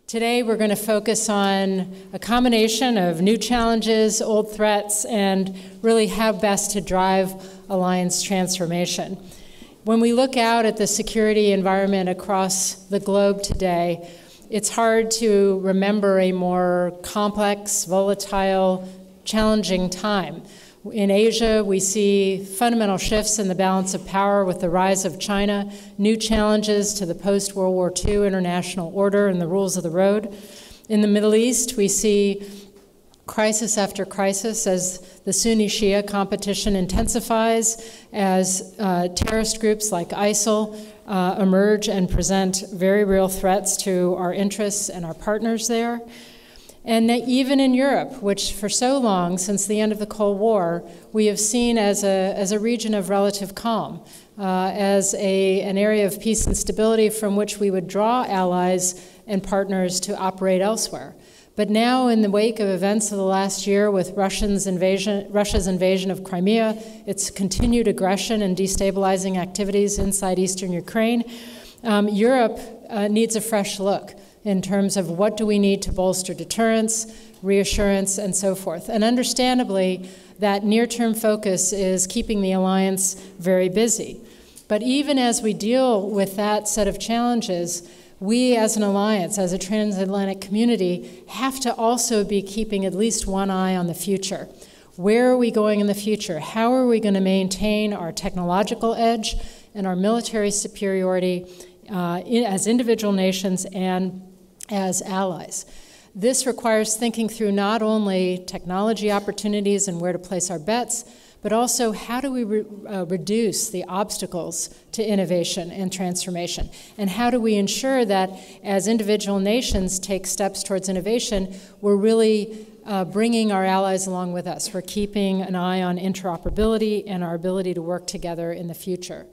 Today we're going to focus on a combination of new challenges, old threats, and really how best to drive alliance transformation. When we look out at the security environment across the globe today, it's hard to remember a more complex, volatile, challenging time. In Asia, we see fundamental shifts in the balance of power with the rise of China, new challenges to the post-World War II international order and the rules of the road. In the Middle East, we see crisis after crisis as the Sunni-Shia competition intensifies, as terrorist groups like ISIL emerge and present very real threats to our interests and our partners there. And even in Europe, which for so long, since the end of the Cold War, we have seen as a region of relative calm, as an area of peace and stability from which we would draw allies and partners to operate elsewhere. But now, in the wake of events of the last year with Russia's invasion of Crimea, its continued aggression and destabilizing activities inside eastern Ukraine, Europe needs a fresh look in terms of what do we need to bolster deterrence, reassurance, and so forth. And understandably, that near-term focus is keeping the alliance very busy. But even as we deal with that set of challenges, we as an alliance, as a transatlantic community, have to also be keeping at least one eye on the future. Where are we going in the future? How are we going to maintain our technological edge and our military superiority as individual nations and as allies? This requires thinking through not only technology opportunities and where to place our bets, but also how do we reduce the obstacles to innovation and transformation? And how do we ensure that as individual nations take steps towards innovation, we're really bringing our allies along with us. We're keeping an eye on interoperability and our ability to work together in the future.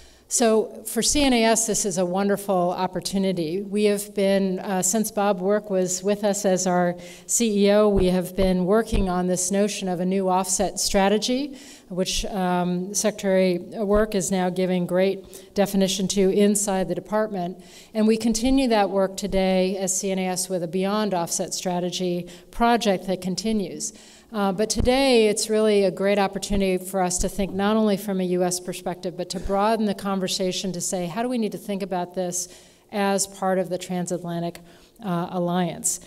So for CNAS, this is a wonderful opportunity. We have been, since Bob Work was with us as our CEO, we have been working on this notion of a new offset strategy, which Secretary Work is now giving great definition to inside the department. And we continue that work today as CNAS with a Beyond Offset Strategy project that continues. But today, it's really a great opportunity for us to think not only from a U.S. perspective, but to broaden the conversation to say, how do we need to think about this as part of the transatlantic alliance?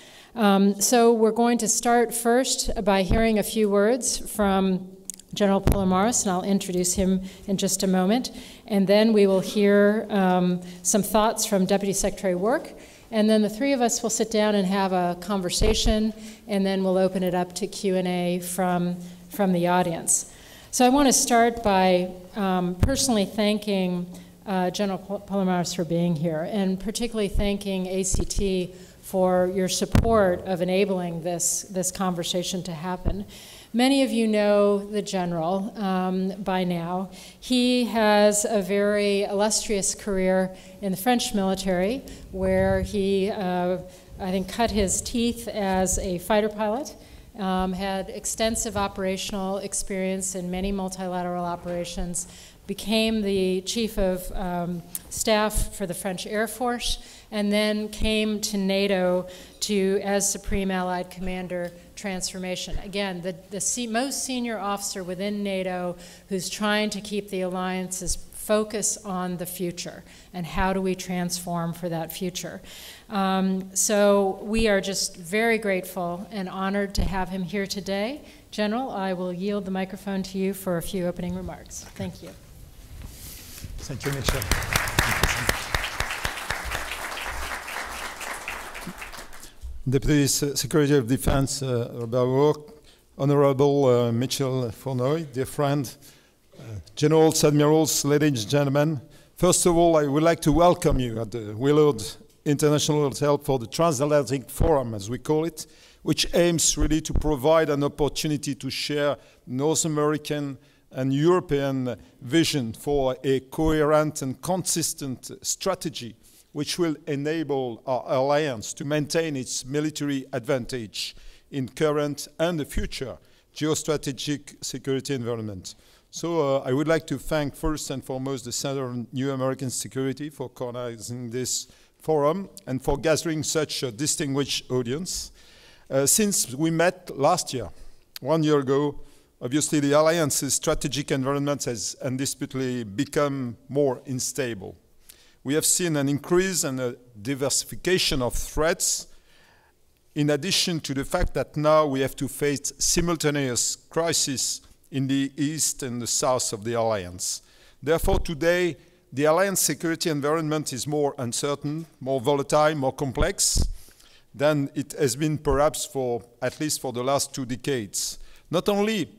So we're going to start first by hearing a few words from General Paloméros, and I'll introduce him in just a moment. And then we will hear some thoughts from Deputy Secretary Work. And then the three of us will sit down and have a conversation, and then we'll open it up to Q&A from the audience. So I want to start by personally thanking General Paloméros for being here, and particularly thanking ACT for your support of enabling this conversation to happen. Many of you know the General by now. He has a very illustrious career in the French military, where he, I think, cut his teeth as a fighter pilot, had extensive operational experience in many multilateral operations, became the Chief of Staff for the French Air Force, and then came to NATO as Supreme Allied Commander Transformation. Again, the most senior officer within NATO who's trying to keep the alliance's focus on the future and how do we transform for that future. So we are just very grateful and honored to have him here today. General, I will yield the microphone to you for a few opening remarks. Thank you. Thank you, Michelle. Deputy Secretary of Defense Robert Work, Honorable Michèle Flournoy, dear friend, Generals, Admirals, ladies and gentlemen. First of all, I would like to welcome you at the Willard International Hotel for the Transatlantic Forum, as we call it, which aims really to provide an opportunity to share North American and European vision for a coherent and consistent strategy which will enable our alliance to maintain its military advantage in current and the future geostrategic security environment. So I would like to thank first and foremost the Center of New American Security for organizing this forum and for gathering such a distinguished audience. Since we met last year, 1 year ago, obviously the Alliance's strategic environment has indisputably become more unstable. We have seen an increase and a diversification of threats, in addition to the fact that now we have to face simultaneous crises in the east and the south of the Alliance. Therefore, today, the Alliance security environment is more uncertain, more volatile, more complex than it has been perhaps for, at least for the last 2 decades. Not only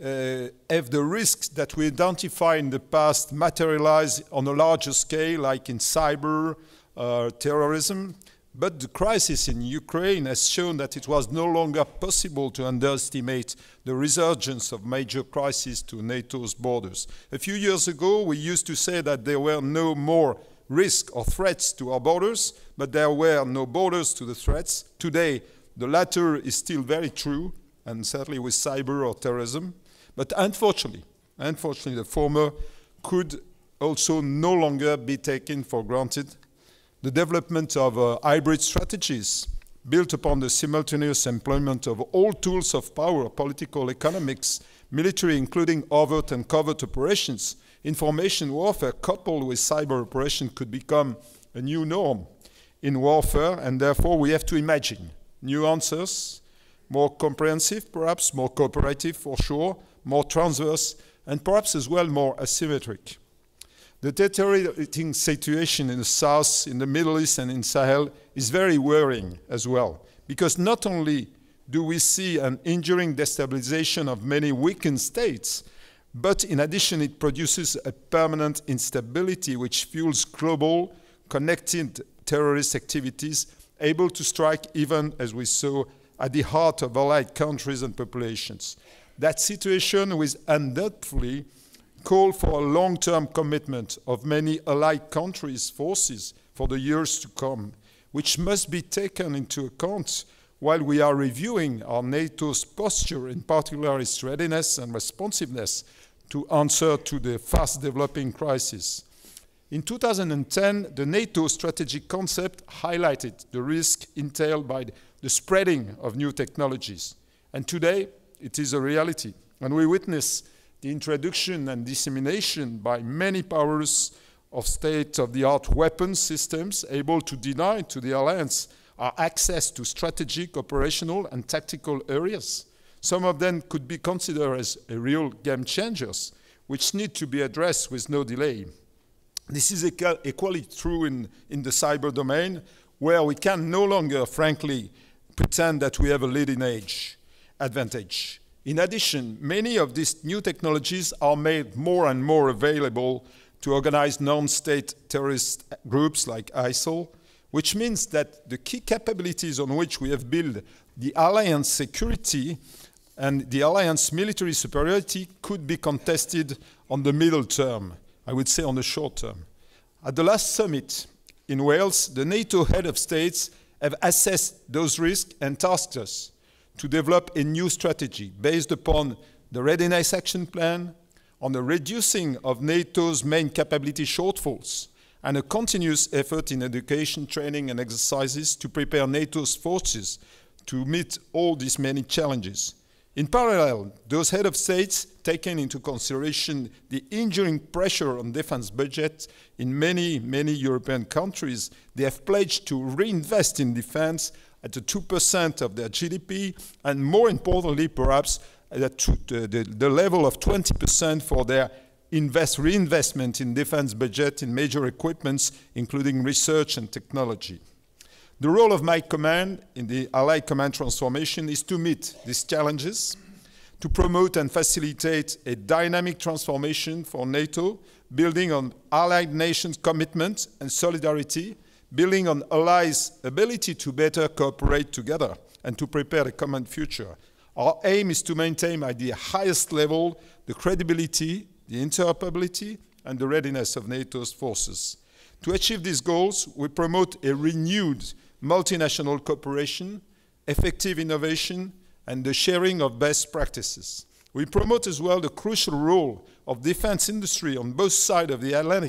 have the risks that we identified in the past materialized on a larger scale, like in cyber, terrorism, but the crisis in Ukraine has shown that it was no longer possible to underestimate the resurgence of major crises to NATO's borders. A few years ago, we used to say that there were no more risks or threats to our borders, but there were no borders to the threats. Today, the latter is still very true, and certainly with cyber or terrorism. But unfortunately, the former could also no longer be taken for granted. The development of hybrid strategies built upon the simultaneous employment of all tools of power, political, economics, military, including overt and covert operations, information warfare coupled with cyber operation could become a new norm in warfare, and therefore we have to imagine new answers, more comprehensive perhaps, more cooperative for sure, more transverse, and perhaps as well more asymmetric. The deteriorating situation in the South, in the Middle East, and in Sahel is very worrying as well, because not only do we see an enduring destabilization of many weakened states, but in addition it produces a permanent instability which fuels global, connected terrorist activities, able to strike even, as we saw, at the heart of allied countries and populations. That situation will undoubtedly call for a long-term commitment of many allied countries' forces for the years to come, which must be taken into account while we are reviewing our NATO's posture, in particular its readiness and responsiveness to answer to the fast-developing crisis. In 2010, the NATO strategic concept highlighted the risk entailed by the spreading of new technologies. And today, it is a reality. And we witness the introduction and dissemination by many powers of state-of-the-art weapons systems able to deny to the Alliance our access to strategic, operational, and tactical areas. Some of them could be considered as real game changers, which need to be addressed with no delay. This is equally true in the cyber domain, where we can no longer, frankly, pretend that we have a leading-edge advantage. In addition, many of these new technologies are made more and more available to organize non-state terrorist groups like ISIL, which means that the key capabilities on which we have built the Alliance security and the Alliance military superiority could be contested on the middle term, I would say on the short term. At the last summit in Wales, the NATO head of states have assessed those risks and tasked us to develop a new strategy based upon the Readiness Action Plan, on the reducing of NATO's main capability shortfalls, and a continuous effort in education, training, and exercises to prepare NATO's forces to meet all these many challenges. In parallel, those head of states taken into consideration the enduring pressure on defense budgets in many, many European countries, they have pledged to reinvest in defense at 2% of their GDP, and more importantly, perhaps, at the level of 20% for their reinvestment in defense budget in major equipments, including research and technology. The role of my command in the Allied Command Transformation is to meet these challenges, to promote and facilitate a dynamic transformation for NATO, building on allied nations' commitment and solidarity, building on allies' ability to better cooperate together and to prepare a common future. Our aim is to maintain at the highest level the credibility, the interoperability, and the readiness of NATO's forces. To achieve these goals, we promote a renewed multinational cooperation, effective innovation, and the sharing of best practices. We promote as well the crucial role of defense industry on both sides of the Atlantic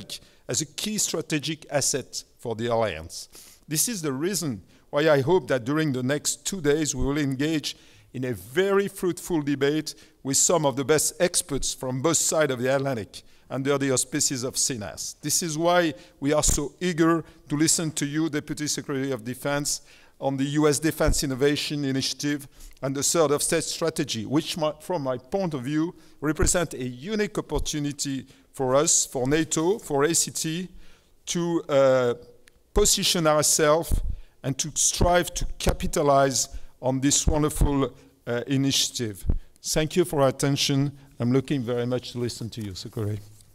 as a key strategic asset for the alliance. This is the reason why I hope that during the next 2 days we will engage in a very fruitful debate with some of the best experts from both sides of the Atlantic under the auspices of CNAS. This is why we are so eager to listen to you, Deputy Secretary of Defense, on the US Defense Innovation Initiative and the Third of State Strategy, which, from my point of view, represent a unique opportunity for us, for NATO, for ACT, to position ourselves and to strive to capitalize on this wonderful initiative. Thank you for your attention. I'm looking very much to listen to you, Secretary.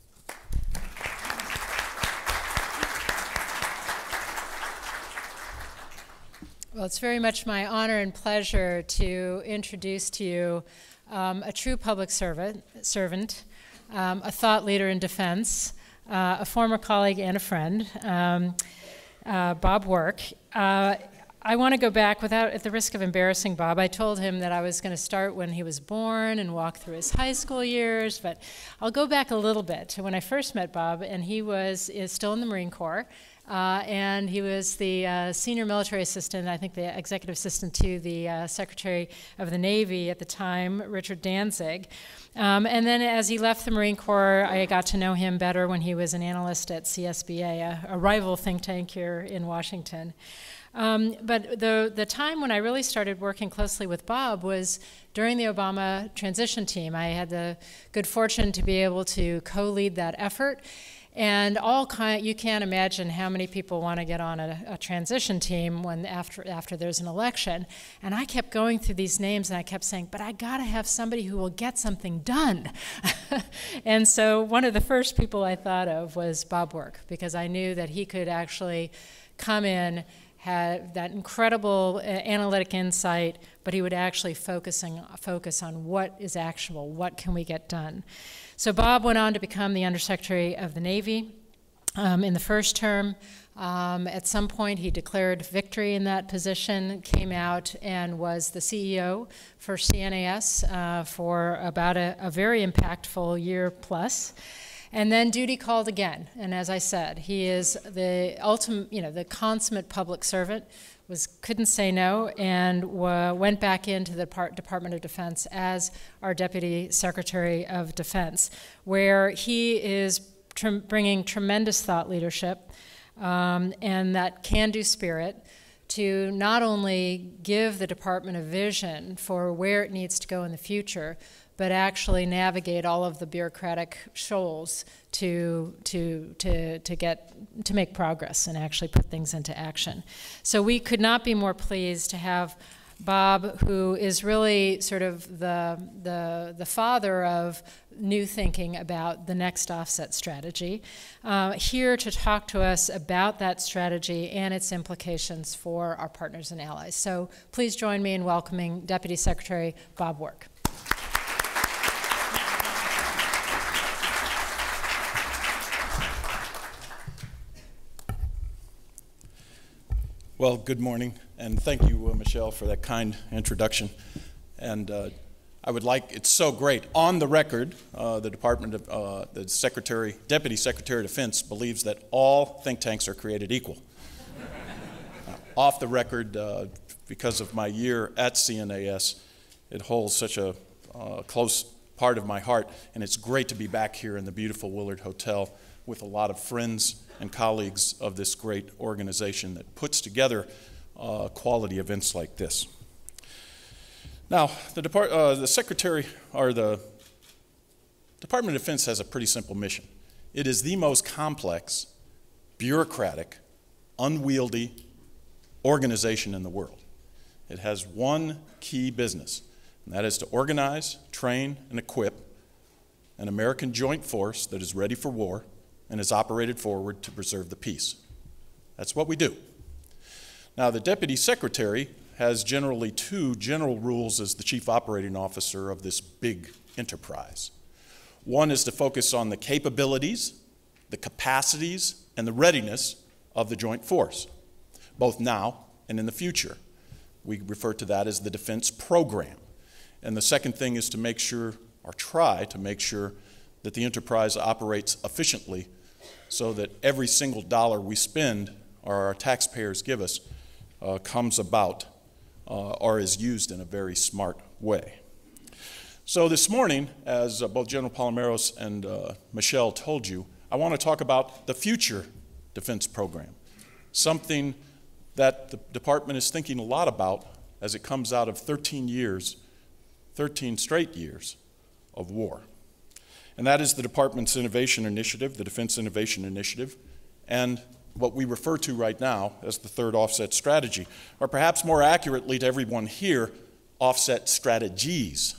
Well, it's very much my honor and pleasure to introduce to you a true public servant, a thought leader in defense, a former colleague and a friend, Bob Work. I want to go back at the risk of embarrassing Bob. I told him that I was going to start when he was born and walk through his high school years, but I'll go back a little bit to when I first met Bob, and he is still in the Marine Corps. And he was the senior military assistant, I think the executive assistant to the Secretary of the Navy at the time, Richard Danzig. And then as he left the Marine Corps, I got to know him better when he was an analyst at CSBA, a rival think tank here in Washington. But the time when I really started working closely with Bob was during the Obama transition team. I had the good fortune to be able to co-lead that effort. And you can't imagine how many people want to get on a transition team after there's an election. And I kept going through these names, and I kept saying, but I got to have somebody who will get something done. And so one of the first people I thought of was Bob Work, because I knew that he could actually come in, had that incredible analytic insight, but he would actually focus on what is actionable, what can we get done. So Bob went on to become the Undersecretary of the Navy in the first term. At some point, he declared victory in that position, came out and was the CEO for CNAS for about a very impactful year plus. And then duty called again. And as I said, he is the ultimate, the consummate public servant, couldn't say no, and went back into the Department of Defense as our Deputy Secretary of Defense, where he is bringing tremendous thought leadership and that can-do spirit to not only give the department a vision for where it needs to go in the future, but actually navigate all of the bureaucratic shoals to make progress and actually put things into action. So we could not be more pleased to have Bob, who is really sort of the father of new thinking about the next offset strategy, here to talk to us about that strategy and its implications for our partners and allies. So please join me in welcoming Deputy Secretary Bob Work. Well, good morning, and thank you, Michèle, for that kind introduction. And I would like, it's so great. On the record, the Deputy Secretary of Defense believes that all think tanks are created equal. Off the record, because of my year at CNAS, it holds such a close part of my heart, and it's great to be back here in the beautiful Willard Hotel with a lot of friends and colleagues of this great organization that puts together quality events like this. Now, the Department of Defense has a pretty simple mission. It is the most complex, bureaucratic, unwieldy organization in the world. It has one key business, and that is to organize, train, and equip an American joint force that is ready for war and is operated forward to preserve the peace. That's what we do. Now, the Deputy Secretary has generally two general rules as the Chief Operating Officer of this big enterprise. One is to focus on the capabilities, the capacities, and the readiness of the joint force, both now and in the future. We refer to that as the defense program. And the second thing is to make sure, or try to make sure, that the enterprise operates efficiently so that every single dollar we spend or our taxpayers give us comes about or is used in a very smart way. So this morning, as both General Paloméros and Michèle told you, I want to talk about the future defense program, something that the department is thinking a lot about as it comes out of 13 straight years of war. And that is the department's innovation initiative, the Defense Innovation Initiative, and what we refer to right now as the third offset strategy, or perhaps more accurately to everyone here, offset strategies.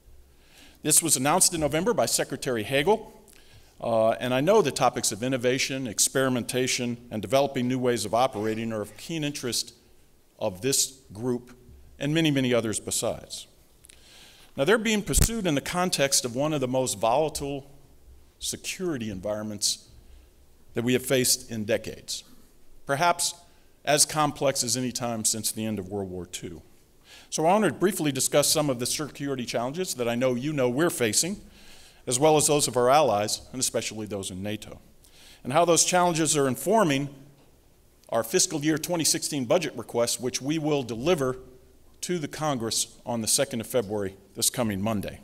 This was announced in November by Secretary Hagel, and I know the topics of innovation, experimentation, and developing new ways of operating are of keen interest of this group and many, many others besides. Now, they're being pursued in the context of one of the most volatile security environments that we have faced in decades, perhaps as complex as any time since the end of World War II. So I want to briefly discuss some of the security challenges that I know you know we're facing, as well as those of our allies, and especially those in NATO, and how those challenges are informing our fiscal year 2016 budget request, which we will deliver to the Congress on the 2nd of February, this coming Monday.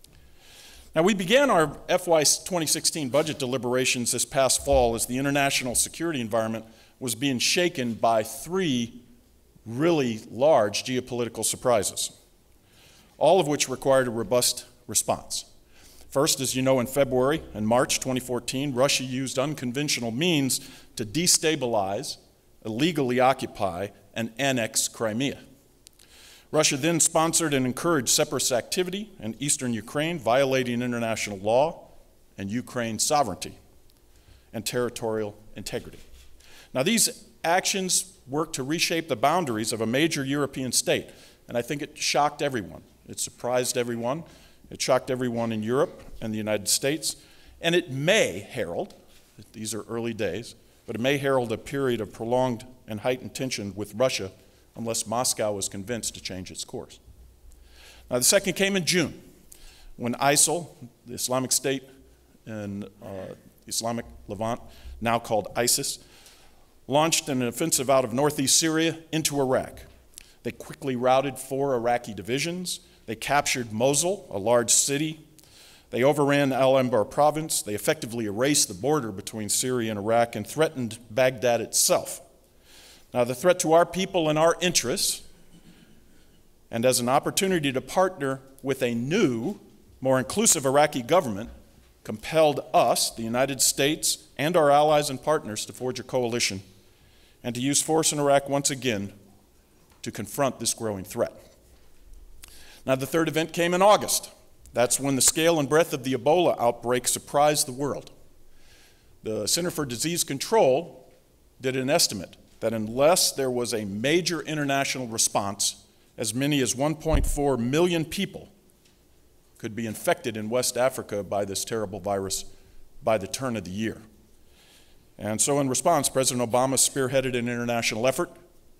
Now, we began our FY 2016 budget deliberations this past fall as the international security environment was being shaken by three really large geopolitical surprises, all of which required a robust response. First, as you know, in February and March 2014, Russia used unconventional means to destabilize, illegally occupy, and annex Crimea. Russia then sponsored and encouraged separatist activity in eastern Ukraine, violating international law and Ukraine's sovereignty and territorial integrity. Now, these actions worked to reshape the boundaries of a major European state, and I think it shocked everyone. It surprised everyone. It shocked everyone in Europe and the United States, and it may herald, these are early days, but it may herald a period of prolonged and heightened tension with Russia unless Moscow is convinced to change its course. Now, the second came in June, when ISIL, the Islamic State in Islamic Levant, now called ISIS, launched an offensive out of northeast Syria into Iraq. They quickly routed 4 Iraqi divisions. They captured Mosul, a large city. They overran Al-Anbar province. They effectively erased the border between Syria and Iraq and threatened Baghdad itself. Now, the threat to our people and our interests, and as an opportunity to partner with a new, more inclusive Iraqi government, compelled us, the United States, and our allies and partners to forge a coalition and to use force in Iraq once again to confront this growing threat. Now, the third event came in August. That's when the scale and breadth of the Ebola outbreak surprised the world. The Center for Disease Control did an estimate that unless there was a major international response, as many as 1.4 million people could be infected in West Africa by this terrible virus by the turn of the year. And so in response, President Obama spearheaded an international effort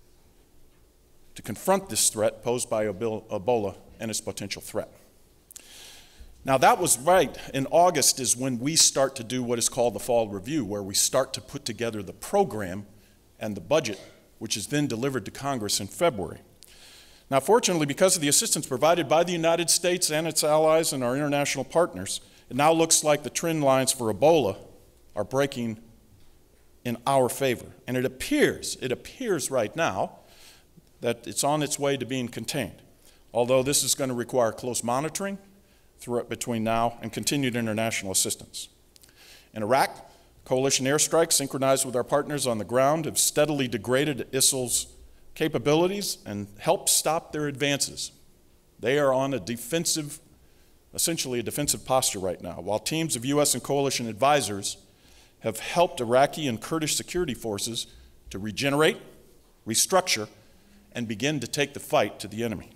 to confront this threat posed by Ebola and its potential threat. Now, that was right. In August is when we start to do what is called the fall review, where we start to put together the program and the budget, which is then delivered to Congress in February. Now, fortunately, because of the assistance provided by the United States and its allies and our international partners, it now looks like the trend lines for Ebola are breaking in our favor. And it appears right now that it's on its way to being contained, although this is going to require close monitoring between now and continued international assistance. In Iraq, coalition airstrikes synchronized with our partners on the ground have steadily degraded ISIL's capabilities and helped stop their advances. They are on a defensive, essentially a defensive posture right now, while teams of U.S. and coalition advisors have helped Iraqi and Kurdish security forces to regenerate, restructure, and begin to take the fight to the enemy.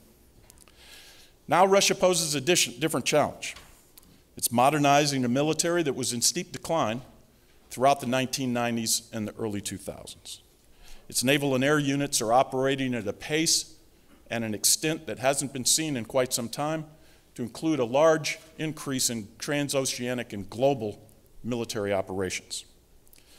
Now Russia poses a different challenge. It's modernizing a military that was in steep decline throughout the 1990s and the early 2000s. Its naval and air units are operating at a pace and an extent that hasn't been seen in quite some time, to include a large increase in transoceanic and global military operations.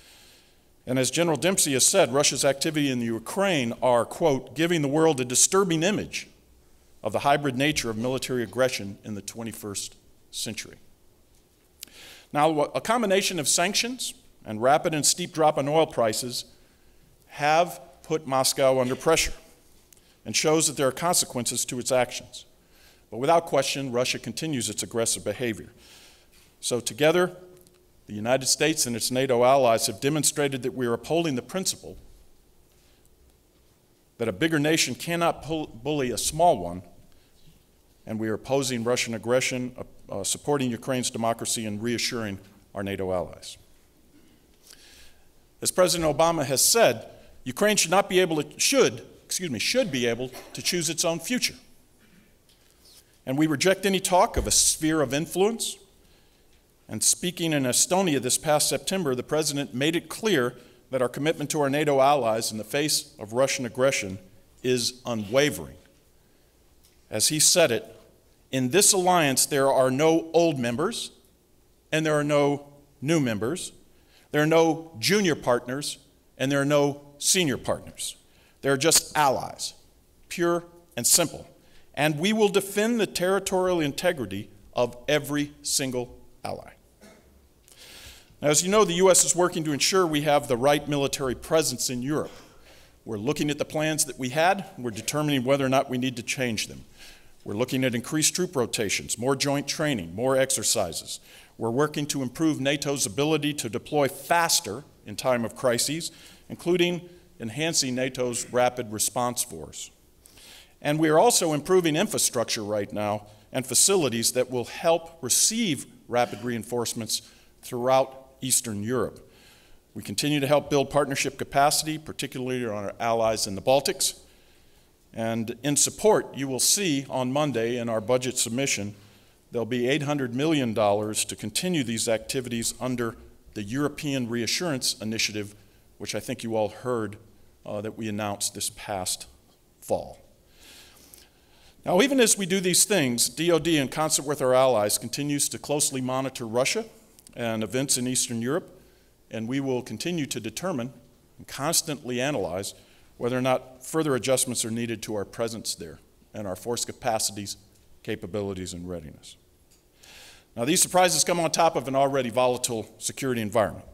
And as General Dempsey has said, Russia's activity in the Ukraine are, quote, giving the world a disturbing image of the hybrid nature of military aggression in the 21st century. Now, a combination of sanctions and rapid and steep drop in oil prices have put Moscow under pressure and shows that there are consequences to its actions. But without question, Russia continues its aggressive behavior. So together, the United States and its NATO allies have demonstrated that we are upholding the principle that a bigger nation cannot bully a small one, and we are opposing Russian aggression, supporting Ukraine's democracy, and reassuring our NATO allies. As President Obama has said, Ukraine should be able to choose its own future. And we reject any talk of a sphere of influence. And speaking in Estonia this past September, the President made it clear that our commitment to our NATO allies in the face of Russian aggression is unwavering. As he said it, in this alliance there are no old members and there are no new members. There are no junior partners and there are no senior partners. There are just allies, pure and simple. And we will defend the territorial integrity of every single ally. Now, as you know, the U.S. is working to ensure we have the right military presence in Europe. We're looking at the plans that we had. We're determining whether or not we need to change them. We're looking at increased troop rotations, more joint training, more exercises. We're working to improve NATO's ability to deploy faster in time of crises, including enhancing NATO's rapid response force. And we are also improving infrastructure right now and facilities that will help receive rapid reinforcements throughout Eastern Europe. We continue to help build partnership capacity, particularly on our allies in the Baltics. And in support, you will see on Monday in our budget submission, there'll be $800 million to continue these activities under the European Reassurance Initiative, which I think you all heard that we announced this past fall. Now, even as we do these things, DoD, in concert with our allies, continues to closely monitor Russia and events in Eastern Europe, and we will continue to determine and constantly analyze whether or not further adjustments are needed to our presence there and our force capacities, capabilities, and readiness. Now, these surprises come on top of an already volatile security environment.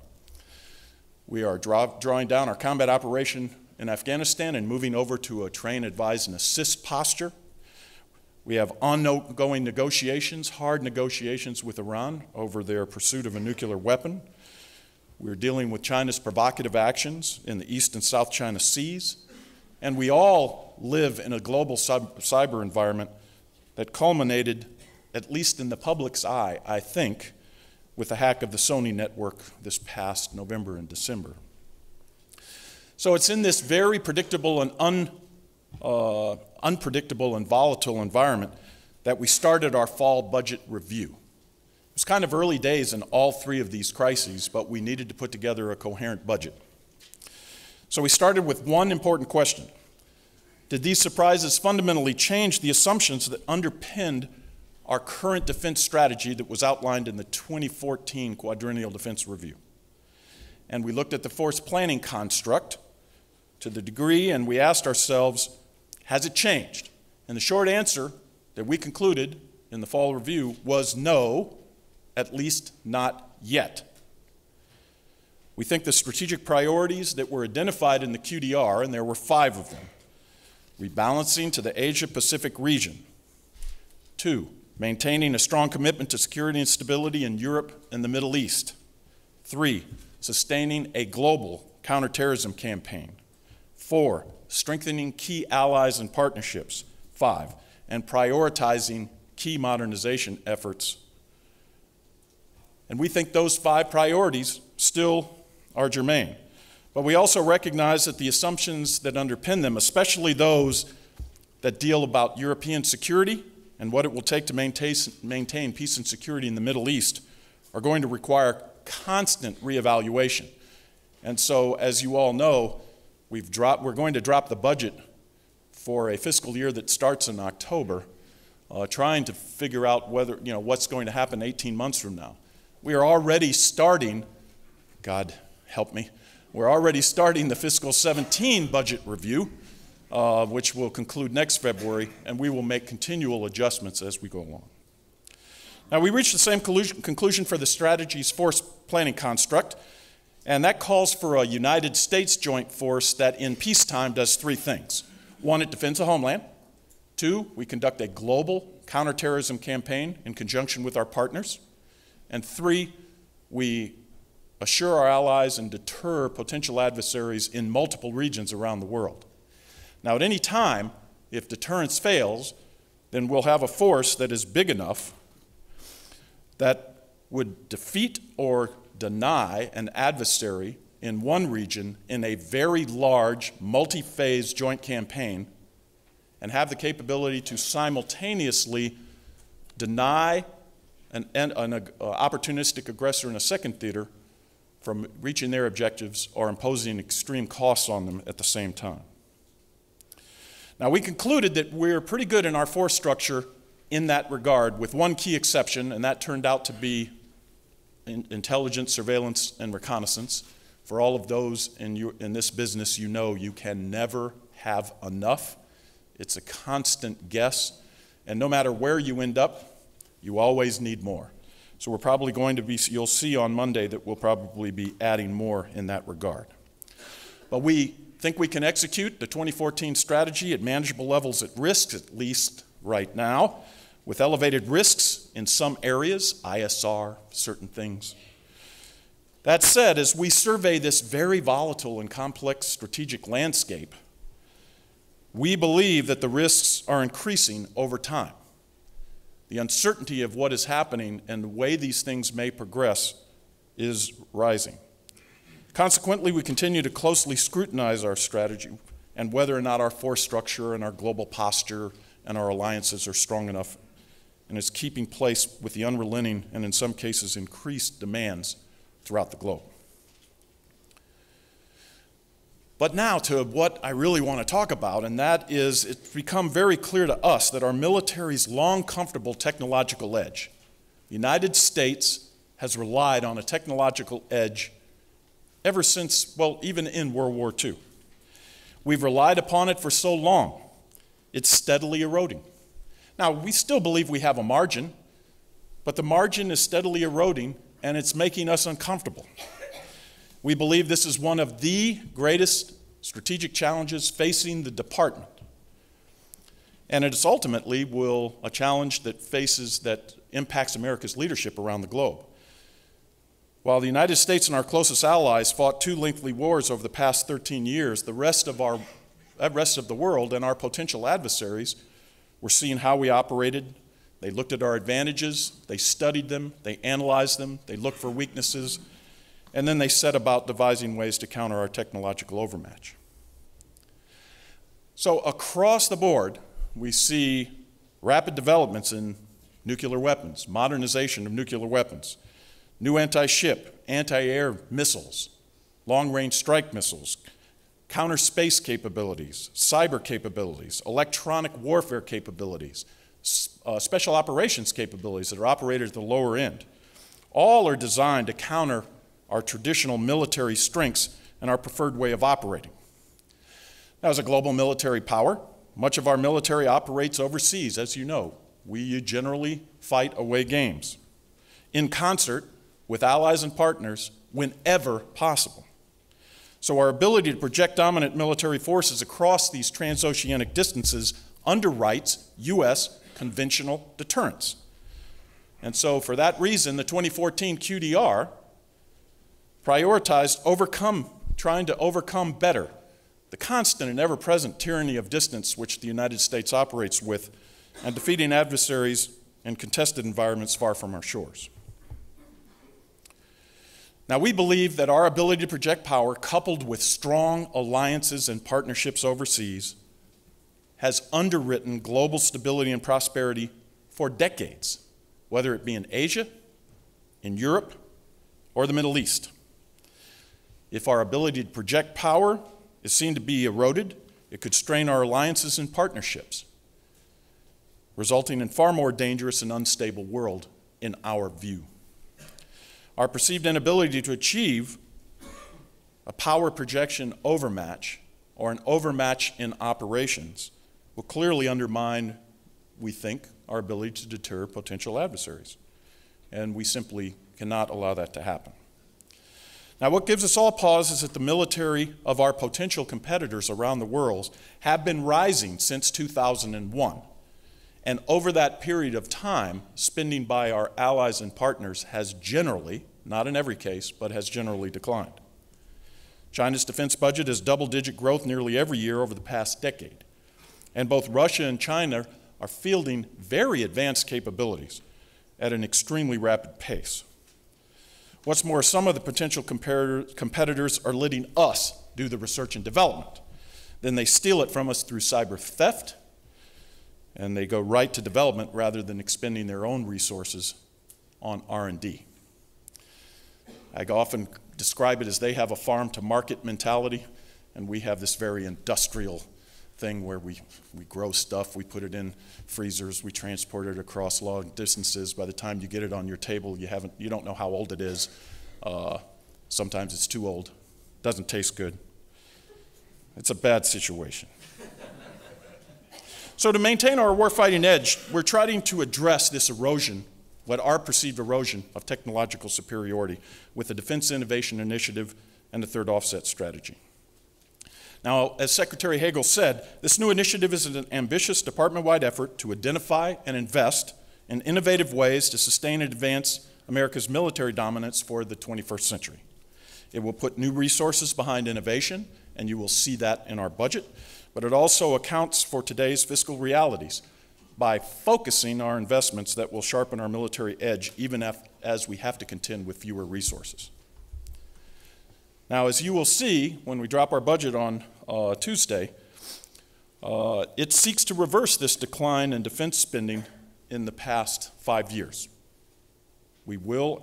We are drawing down our combat operation in Afghanistan and moving over to a train, advise, and assist posture. We have ongoing negotiations, hard negotiations with Iran over their pursuit of a nuclear weapon. We're dealing with China's provocative actions in the East and South China Seas. And we all live in a global cyber environment that culminated, at least in the public's eye, I think, with the hack of the Sony network this past November and December. So it's in this very predictable and unpredictable and volatile environment that we started our fall budget review. It was kind of early days in all three of these crises, but we needed to put together a coherent budget. So we started with one important question. Did these surprises fundamentally change the assumptions that underpinned our current defense strategy that was outlined in the 2014 Quadrennial Defense Review? And we looked at the force planning construct to the degree, and we asked ourselves, has it changed? And the short answer that we concluded in the fall review was no, at least not yet. We think the strategic priorities that were identified in the QDR, and there were 5 of them: rebalancing to the Asia-Pacific region. 2, maintaining a strong commitment to security and stability in Europe and the Middle East. 3, sustaining a global counterterrorism campaign. 4, strengthening key allies and partnerships. 5, and prioritizing key modernization efforts. And we think those 5 priorities still are germane. But we also recognize that the assumptions that underpin them, especially those that deal about European security and what it will take to maintain peace and security in the Middle East, are going to require constant reevaluation. And so, as you all know, we're going to drop the budget for a fiscal year that starts in October, trying to figure out whether, what's going to happen 18 months from now. We are already starting, God help me, We're already starting the fiscal 17 budget review, which will conclude next February, and we will make continual adjustments as we go along. Now, we reached the same conclusion for the strategy's force planning construct, and that calls for a United States joint force that in peacetime does three things. One, it defends the homeland. Two, we conduct a global counterterrorism campaign in conjunction with our partners. And three, we assure our allies and deter potential adversaries in multiple regions around the world. Now, at any time, if deterrence fails, then we'll have a force that is big enough that would defeat or deny an adversary in one region in a very large, multi-phase joint campaign, and have the capability to simultaneously deny an opportunistic aggressor in a second theater from reaching their objectives or imposing extreme costs on them at the same time. Now, we concluded that we're pretty good in our force structure in that regard, with one key exception, and that turned out to be intelligence, surveillance, and reconnaissance. For all of those in this business, you know you can never have enough. It's a constant guess, and no matter where you end up, you always need more. So we're probably going to be, you'll see on Monday that we'll probably be adding more in that regard. But we think we can execute the 2014 strategy at manageable levels at risk, at least right now, with elevated risks in some areas, ISR, certain things. That said, as we survey this very volatile and complex strategic landscape, we believe that the risks are increasing over time. The uncertainty of what is happening and the way these things may progress is rising. Consequently, we continue to closely scrutinize our strategy and whether or not our force structure and our global posture and our alliances are strong enough and is keeping pace with the unrelenting and in some cases increased demands throughout the globe. But now to what I really want to talk about, and that is it's become very clear to us that our military's long comfortable technological edge. The United States has relied on a technological edge ever since, well, even in World War II. We've relied upon it for so long, it's steadily eroding. Now, we still believe we have a margin, but the margin is steadily eroding and it's making us uncomfortable. We believe this is one of the greatest strategic challenges facing the department. And it's ultimately a challenge that impacts America's leadership around the globe. While the United States and our closest allies fought two lengthy wars over the past 13 years, the rest of the world and our potential adversaries were seeing how we operated. They looked at our advantages, they studied them, they analyzed them, they looked for weaknesses, and then they set about devising ways to counter our technological overmatch. So across the board, we see rapid developments in nuclear weapons, modernization of nuclear weapons, new anti-ship, anti-air missiles, long-range strike missiles, counter-space capabilities, cyber capabilities, electronic warfare capabilities, special operations capabilities that are operated at the lower end. All are designed to counter our traditional military strengths and our preferred way of operating. Now, as a global military power, much of our military operates overseas, as you know. We generally fight away games in concert with allies and partners whenever possible. So our ability to project dominant military forces across these transoceanic distances underwrites U.S. conventional deterrence. And so for that reason, the 2014 QDR prioritized trying to overcome better the constant and ever-present tyranny of distance which the United States operates with, and defeating adversaries in contested environments far from our shores. Now, we believe that our ability to project power, coupled with strong alliances and partnerships overseas, has underwritten global stability and prosperity for decades, whether it be in Asia, in Europe, or the Middle East. If our ability to project power is seen to be eroded, it could strain our alliances and partnerships, resulting in far more dangerous and unstable world in our view. Our perceived inability to achieve a power projection overmatch or an overmatch in operations will clearly undermine, we think, our ability to deter potential adversaries. And we simply cannot allow that to happen. Now, what gives us all pause is that the military of our potential competitors around the world have been rising since 2001. And over that period of time, spending by our allies and partners has generally, not in every case, but has generally declined. China's defense budget has double-digit growth nearly every year over the past decade. And both Russia and China are fielding very advanced capabilities at an extremely rapid pace. What's more, some of the potential competitors are letting us do the research and development. Then they steal it from us through cyber theft, and they go right to development rather than expending their own resources on R&D. I often describe it as they have a farm-to-market mentality, and we have this very industrial thing where we grow stuff, we put it in freezers, we transport it across long distances. By the time you get it on your table, you don't know how old it is. Sometimes it's too old, doesn't taste good. It's a bad situation. So to maintain our warfighting edge, we're trying to address this erosion, what our perceived erosion of technological superiority, with the Defense Innovation Initiative and the Third Offset Strategy. Now, as Secretary Hagel said, this new initiative is an ambitious department-wide effort to identify and invest in innovative ways to sustain and advance America's military dominance for the 21st century. It will put new resources behind innovation, and you will see that in our budget, but it also accounts for today's fiscal realities by focusing our investments that will sharpen our military edge even as we have to contend with fewer resources. Now, as you will see when we drop our budget on Tuesday, it seeks to reverse this decline in defense spending in the past 5 years. The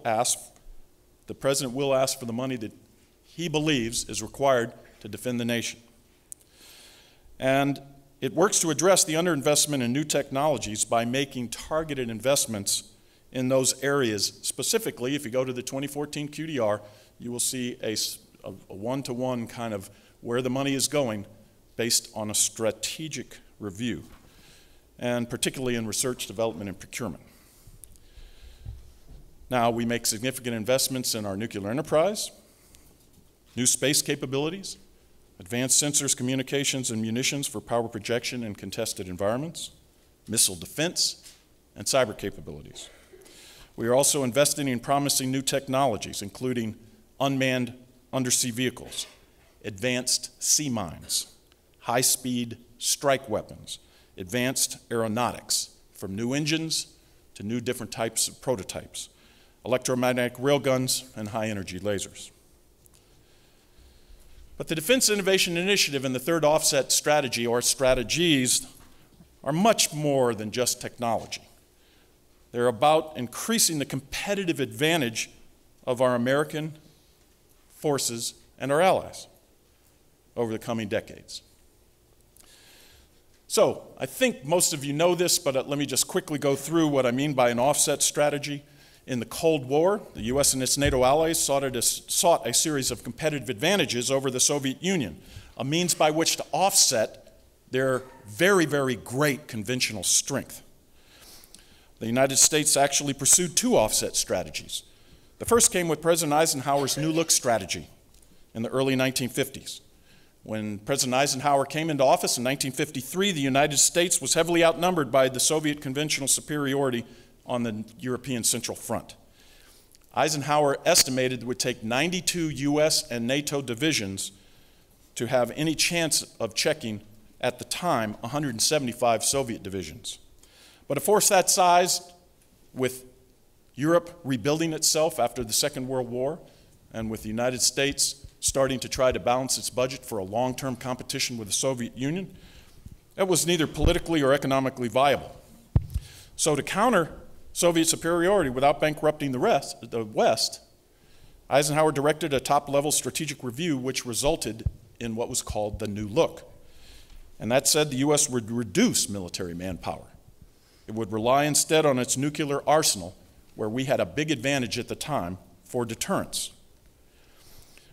President will ask for the money that he believes is required to defend the nation. And it works to address the underinvestment in new technologies by making targeted investments in those areas. Specifically, if you go to the 2014 QDR, you will see a one-to-one kind of where the money is going based on a strategic review, and particularly in research, development, and procurement. Now, we make significant investments in our nuclear enterprise, new space capabilities, advanced sensors, communications, and munitions for power projection in contested environments, missile defense, and cyber capabilities. We are also investing in promising new technologies, including unmanned undersea vehicles, advanced sea mines, high-speed strike weapons, advanced aeronautics, from new engines to new different types of prototypes, electromagnetic railguns, and high-energy lasers. But the Defense Innovation Initiative and the Third Offset Strategy, or strategies, are much more than just technology. They're about increasing the competitive advantage of our American forces and our allies over the coming decades. So, I think most of you know this, but let me just quickly go through what I mean by an offset strategy. In the Cold War, the U.S. and its NATO allies sought a series of competitive advantages over the Soviet Union, a means by which to offset their very, very great conventional strength. The United States actually pursued two offset strategies. The first came with President Eisenhower's New Look strategy in the early 1950s. When President Eisenhower came into office in 1953, the United States was heavily outnumbered by the Soviet conventional superiority on the European Central Front. Eisenhower estimated it would take 92 U.S. and NATO divisions to have any chance of checking, at the time, 175 Soviet divisions. But a force that size, with Europe rebuilding itself after the Second World War, and with the United States starting to try to balance its budget for a long-term competition with the Soviet Union, it was neither politically or economically viable. So to counter Soviet superiority without bankrupting the West, Eisenhower directed a top-level strategic review which resulted in what was called the New Look. And that said the U.S. would reduce military manpower. It would rely instead on its nuclear arsenal, where we had a big advantage at the time for deterrence.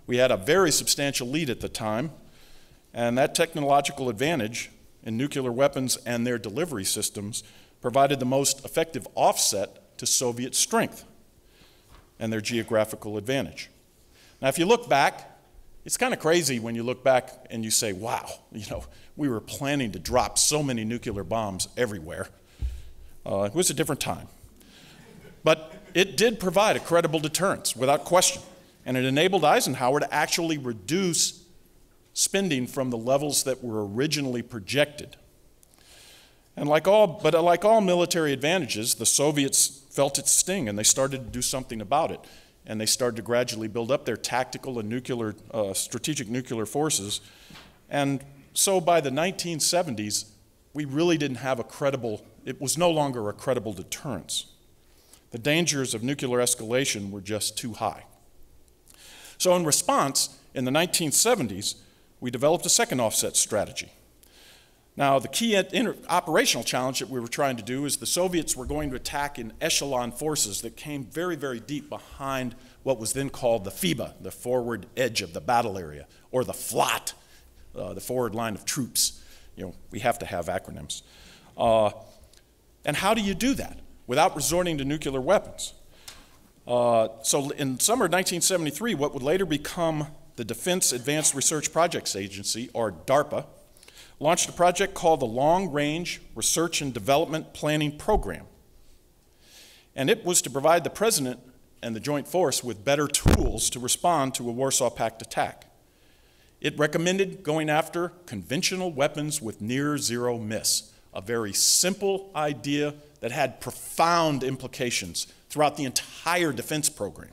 We had a very substantial lead at the time, and that technological advantage in nuclear weapons and their delivery systems provided the most effective offset to Soviet strength and their geographical advantage. Now, if you look back, it's kind of crazy when you look back and you say, wow, we were planning to drop so many nuclear bombs everywhere. It was a different time. But it did provide a credible deterrence, without question. And it enabled Eisenhower to actually reduce spending from the levels that were originally projected. And like all military advantages, the Soviets felt its sting, and they started to do something about it. And they started to gradually build up their tactical and strategic nuclear forces. And so by the 1970s, we really didn't have it was no longer a credible deterrence. The dangers of nuclear escalation were just too high. So in response, in the 1970s, we developed a second offset strategy. Now, the key operational challenge that we were trying to do is the Soviets were going to attack in echelon forces that came very, very deep behind what was then called the FIBA, the forward edge of the battle area, or the FLOT, the forward line of troops. We have to have acronyms. And how do you do that without resorting to nuclear weapons? So in summer of 1973, what would later become the Defense Advanced Research Projects Agency, or DARPA, launched a project called the Long Range Research and Development Planning Program. And it was to provide the President and the Joint Force with better tools to respond to a Warsaw Pact attack. It recommended going after conventional weapons with near zero miss, a very simple idea that had profound implications throughout the entire defense program.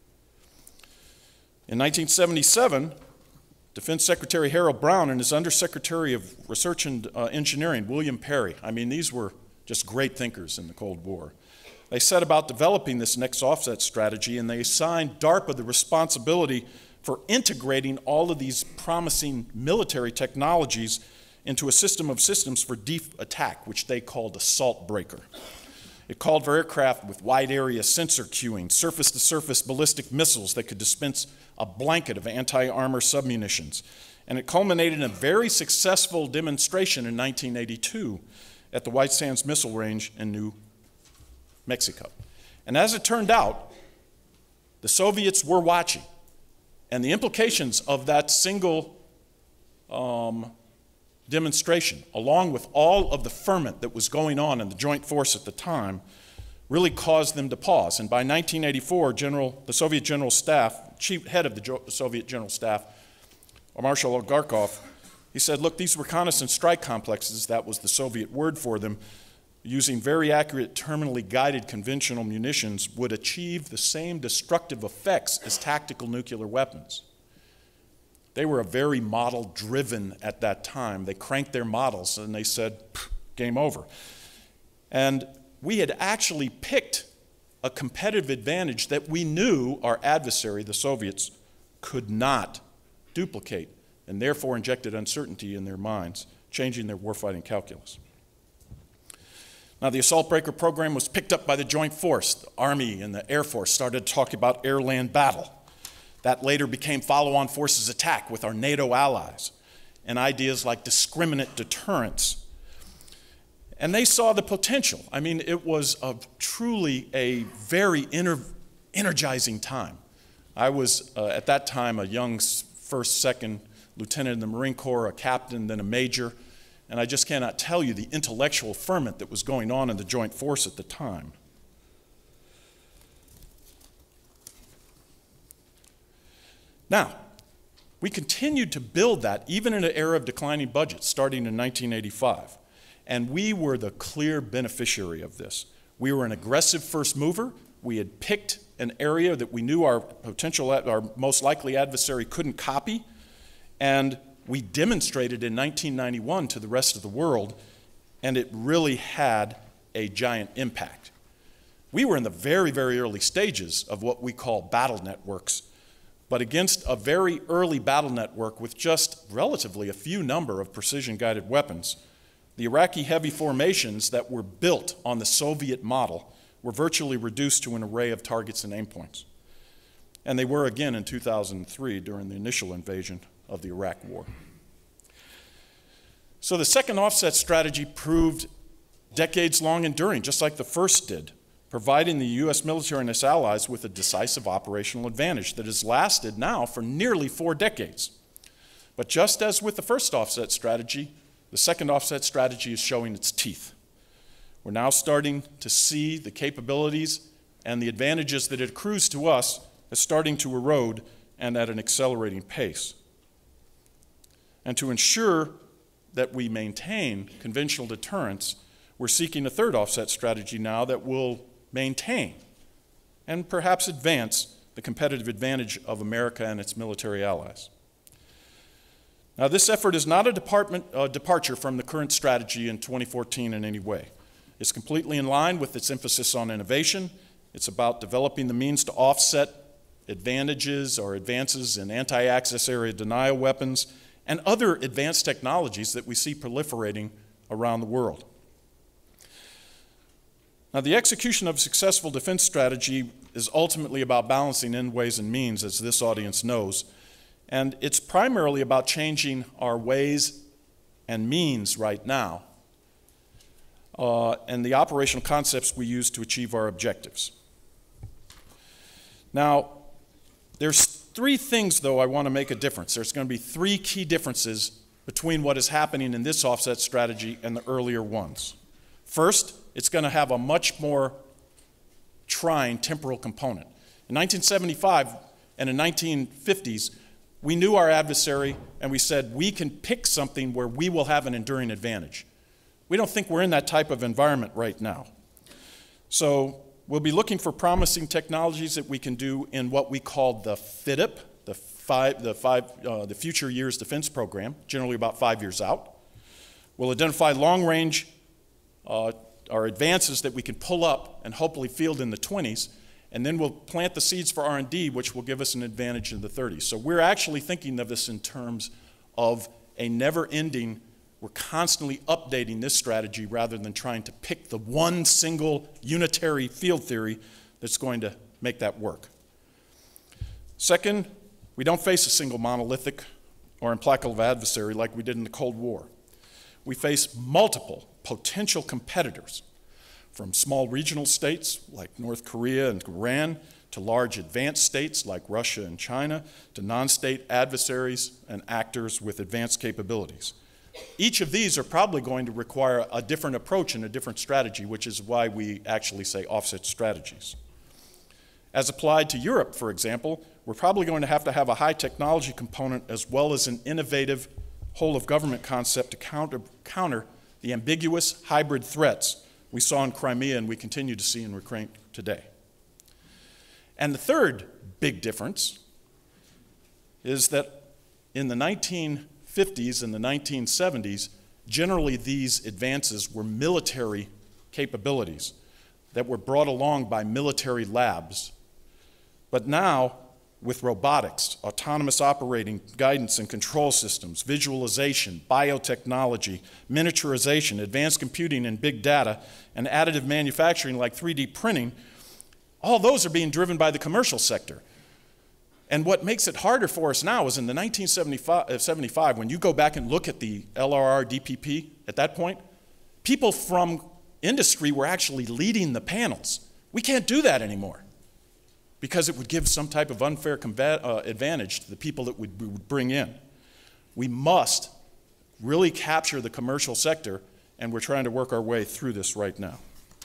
In 1977, Defense Secretary Harold Brown and his Undersecretary of Research and Engineering, William Perry, these were just great thinkers in the Cold War. They set about developing this next offset strategy, and they assigned DARPA the responsibility for integrating all of these promising military technologies into a system of systems for deep attack, which they called Assault Breaker. It called for aircraft with wide area sensor queuing, surface-to-surface ballistic missiles that could dispense a blanket of anti-armor submunitions. And it culminated in a very successful demonstration in 1982 at the White Sands Missile Range in New Mexico. And as it turned out, the Soviets were watching. And the implications of that single demonstration, along with all of the ferment that was going on in the Joint Force at the time, really caused them to pause. And by 1984, the Soviet General Staff, head of the Soviet General Staff, Marshal Olgarkov, he said, look, these reconnaissance strike complexes, that was the Soviet word for them, using very accurate terminally guided conventional munitions, would achieve the same destructive effects as tactical nuclear weapons. They were a very model-driven at that time. They cranked their models and they said, game over. And we had actually picked a competitive advantage that we knew our adversary, the Soviets, could not duplicate, and therefore injected uncertainty in their minds, changing their warfighting calculus. Now, the Assault Breaker program was picked up by the Joint Force. The Army and the Air Force started talking about air-land battle. That later became follow-on forces attack with our NATO allies, and ideas like discriminate deterrence. And they saw the potential. It was truly a very energizing time. I was, at that time, a young first, second lieutenant in the Marine Corps, a captain, then a major, and I just cannot tell you the intellectual ferment that was going on in the Joint Force at the time. Now, we continued to build that even in an era of declining budgets starting in 1985. And we were the clear beneficiary of this. We were an aggressive first mover. We had picked an area that we knew our most likely adversary couldn't copy. And we demonstrated in 1991 to the rest of the world, and it really had a giant impact. We were in the very, very early stages of what we call battle networks, but against a very early battle network with just relatively a few number of precision-guided weapons, the Iraqi heavy formations that were built on the Soviet model were virtually reduced to an array of targets and aim points. And they were again in 2003 during the initial invasion of the Iraq War. So the second offset strategy proved decades-long enduring, just like the first did, providing the U.S. military and its allies with a decisive operational advantage that has lasted now for nearly 4 decades. But just as with the first offset strategy, the second offset strategy is showing its teeth. We're now starting to see the capabilities and the advantages that it accrues to us as starting to erode and at an accelerating pace. And to ensure that we maintain conventional deterrence, we're seeking a third offset strategy now that will maintain and perhaps advance the competitive advantage of America and its military allies. Now, this effort is not a departure from the current strategy in 2014 in any way. It's completely in line with its emphasis on innovation. It's about developing the means to offset advantages or advances in anti-access area denial weapons and other advanced technologies that we see proliferating around the world. Now, the execution of a successful defense strategy is ultimately about balancing end, ways, and means, as this audience knows. And it's primarily about changing our ways and means right now and the operational concepts we use to achieve our objectives. Now, there's 3 things, though, I want to make a difference. There's going to be 3 key differences between what is happening in this offset strategy and the earlier ones. First, it's going to have a much more trying temporal component. In 1975 and in 1950s, we knew our adversary and we said, we can pick something where we will have an enduring advantage. We don't think we're in that type of environment right now. So we'll be looking for promising technologies that we can do in what we call the FYDP, the Future Years Defense Program, generally about 5 years out. We'll identify long-range our advances that we can pull up and hopefully field in the 20s, and then we'll plant the seeds for R&D, which will give us an advantage in the 30s. So we're actually thinking of this in terms of a never-ending, we're constantly updating this strategy rather than trying to pick the one single unitary field theory that's going to make that work. Second, we don't face a single monolithic or implacable adversary like we did in the Cold War. We face multiple potential competitors, from small regional states like North Korea and Iran, to large advanced states like Russia and China, to non-state adversaries and actors with advanced capabilities. Each of these are probably going to require a different approach and a different strategy, which is why we actually say offset strategies. As applied to Europe, for example, we're probably going to have a high technology component as well as an innovative whole-of-government concept to counter the ambiguous hybrid threats we saw in Crimea and we continue to see in Ukraine today. And the third big difference is that in the 1950s and the 1970s, generally these advances were military capabilities that were brought along by military labs. But now, with robotics, autonomous operating, guidance and control systems, visualization, biotechnology, miniaturization, advanced computing and big data, and additive manufacturing like 3D printing, all those are being driven by the commercial sector. And what makes it harder for us now is in the 1975, when you go back and look at the LRR DPP at that point, people from industry were actually leading the panels. We can't do that anymore, because it would give some type of unfair advantage to the people that we would bring in. We must really capture the commercial sector, and we're trying to work our way through this right now.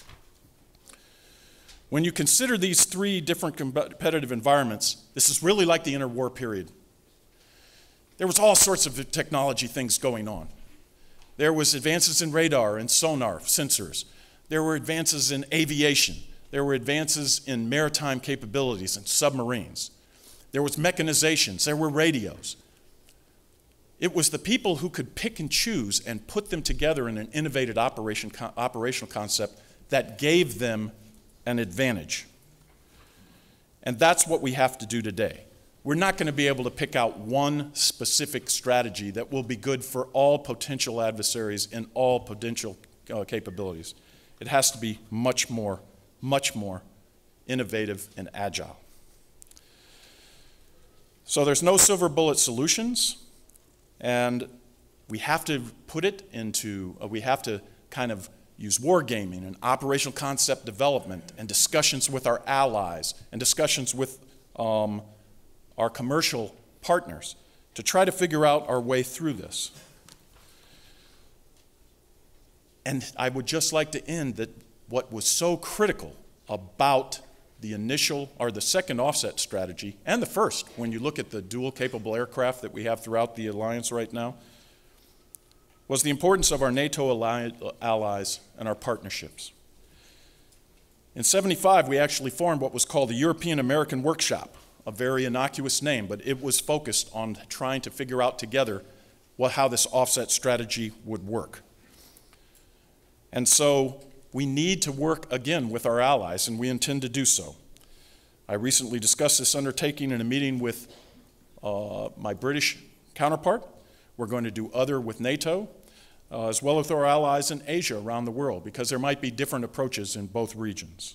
When you consider these 3 different competitive environments, this is really like the interwar period. There was all sorts of technology things going on. There was advances in radar and sonar sensors. There were advances in aviation. There were advances in maritime capabilities and submarines. There was mechanizations. There were radios. It was the people who could pick and choose and put them together in an innovative operational concept that gave them an advantage. And that's what we have to do today. We're not going to be able to pick out one specific strategy that will be good for all potential adversaries and all potential capabilities. It has to be much more innovative and agile. So there's no silver bullet solutions, and we have to put it into, we have to kind of use wargaming and operational concept development and discussions with our allies and discussions with our commercial partners to try to figure out our way through this. And I would just like to end that what was so critical about the initial, or the second offset strategy, and the first, when you look at the dual capable aircraft that we have throughout the alliance right now, was the importance of our NATO allies and our partnerships. In '75, we actually formed what was called the European American Workshop, a very innocuous name, but it was focused on trying to figure out together how this offset strategy would work. And so we need to work again with our allies, and we intend to do so. I recently discussed this undertaking in a meeting with my British counterpart. We're going to do other with NATO, as well as with our allies in Asia around the world, because there might be different approaches in both regions.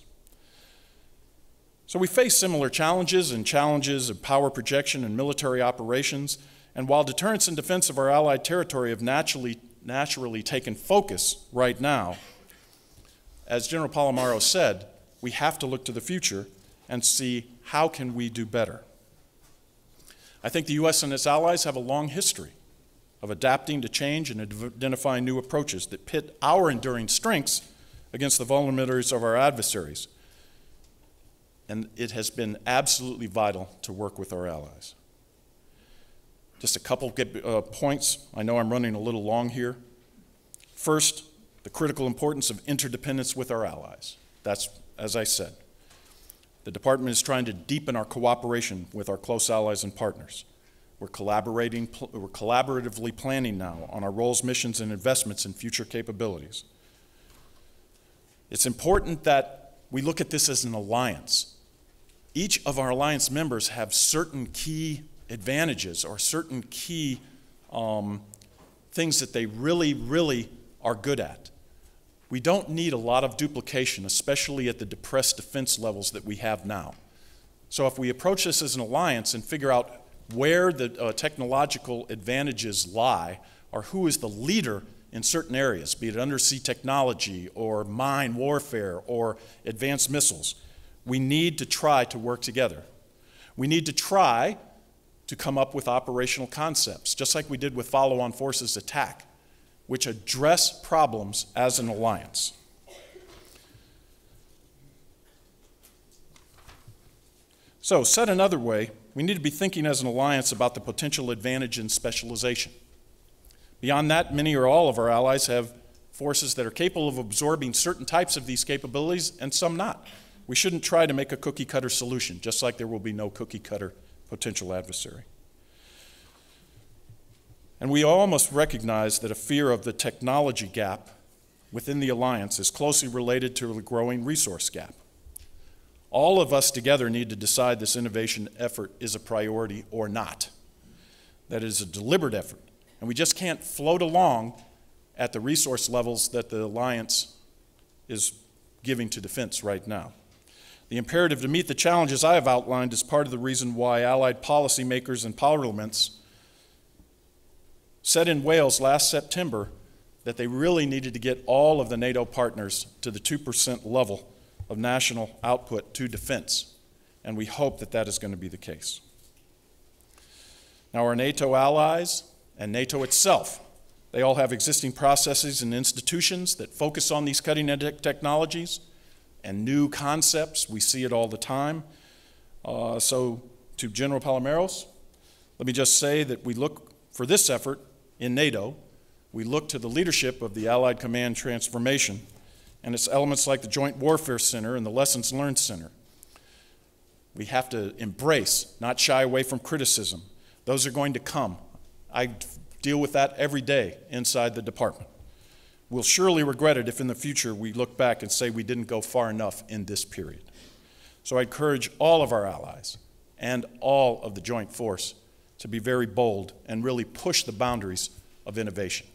So we face similar challenges of power projection and military operations, and while deterrence and defense of our allied territory have naturally taken focus right now, as General Paloméros said, we have to look to the future and see how can we do better. I think the U.S. and its allies have a long history of adapting to change and identifying new approaches that pit our enduring strengths against the vulnerabilities of our adversaries. And it has been absolutely vital to work with our allies. Just a couple points. I know I'm running a little long here. First, the critical importance of interdependence with our allies. That's, as I said, the department is trying to deepen our cooperation with our close allies and partners. We're collaboratively planning now on our roles, missions, and investments in future capabilities. It's important that we look at this as an alliance. Each of our alliance members have certain key advantages or certain key things that they really are good at. We don't need a lot of duplication, especially at the depressed defense levels that we have now. So if we approach this as an alliance and figure out where the technological advantages lie, or who is the leader in certain areas, be it undersea technology or mine warfare or advanced missiles, we need to try to work together. We need to try to come up with operational concepts, just like we did with follow-on forces attack, which address problems as an alliance. So, said another way, we need to be thinking as an alliance about the potential advantage in specialization. Beyond that, many or all of our allies have forces that are capable of absorbing certain types of these capabilities and some not. We shouldn't try to make a cookie-cutter solution, just like there will be no cookie-cutter potential adversary. And we all must recognize that a fear of the technology gap within the alliance is closely related to a growing resource gap. All of us together need to decide this innovation effort is a priority or not. That is a deliberate effort, and we just can't float along at the resource levels that the alliance is giving to defense right now. The imperative to meet the challenges I have outlined is part of the reason why Allied policymakers and parliaments said in Wales last September that they really needed to get all of the NATO partners to the 2% level of national output to defense, and we hope that that is going to be the case. Now, our NATO allies and NATO itself, they all have existing processes and institutions that focus on these cutting-edge technologies and new concepts. We see it all the time. So to General Paloméros, let me just say that we look for this effort in NATO, we look to the leadership of the Allied Command Transformation and its elements like the Joint Warfare Center and the Lessons Learned Center. We have to embrace, not shy away from criticism. Those are going to come. I deal with that every day inside the department. We'll surely regret it if in the future we look back and say we didn't go far enough in this period. So I encourage all of our allies and all of the Joint Force to be very bold and really push the boundaries of innovation.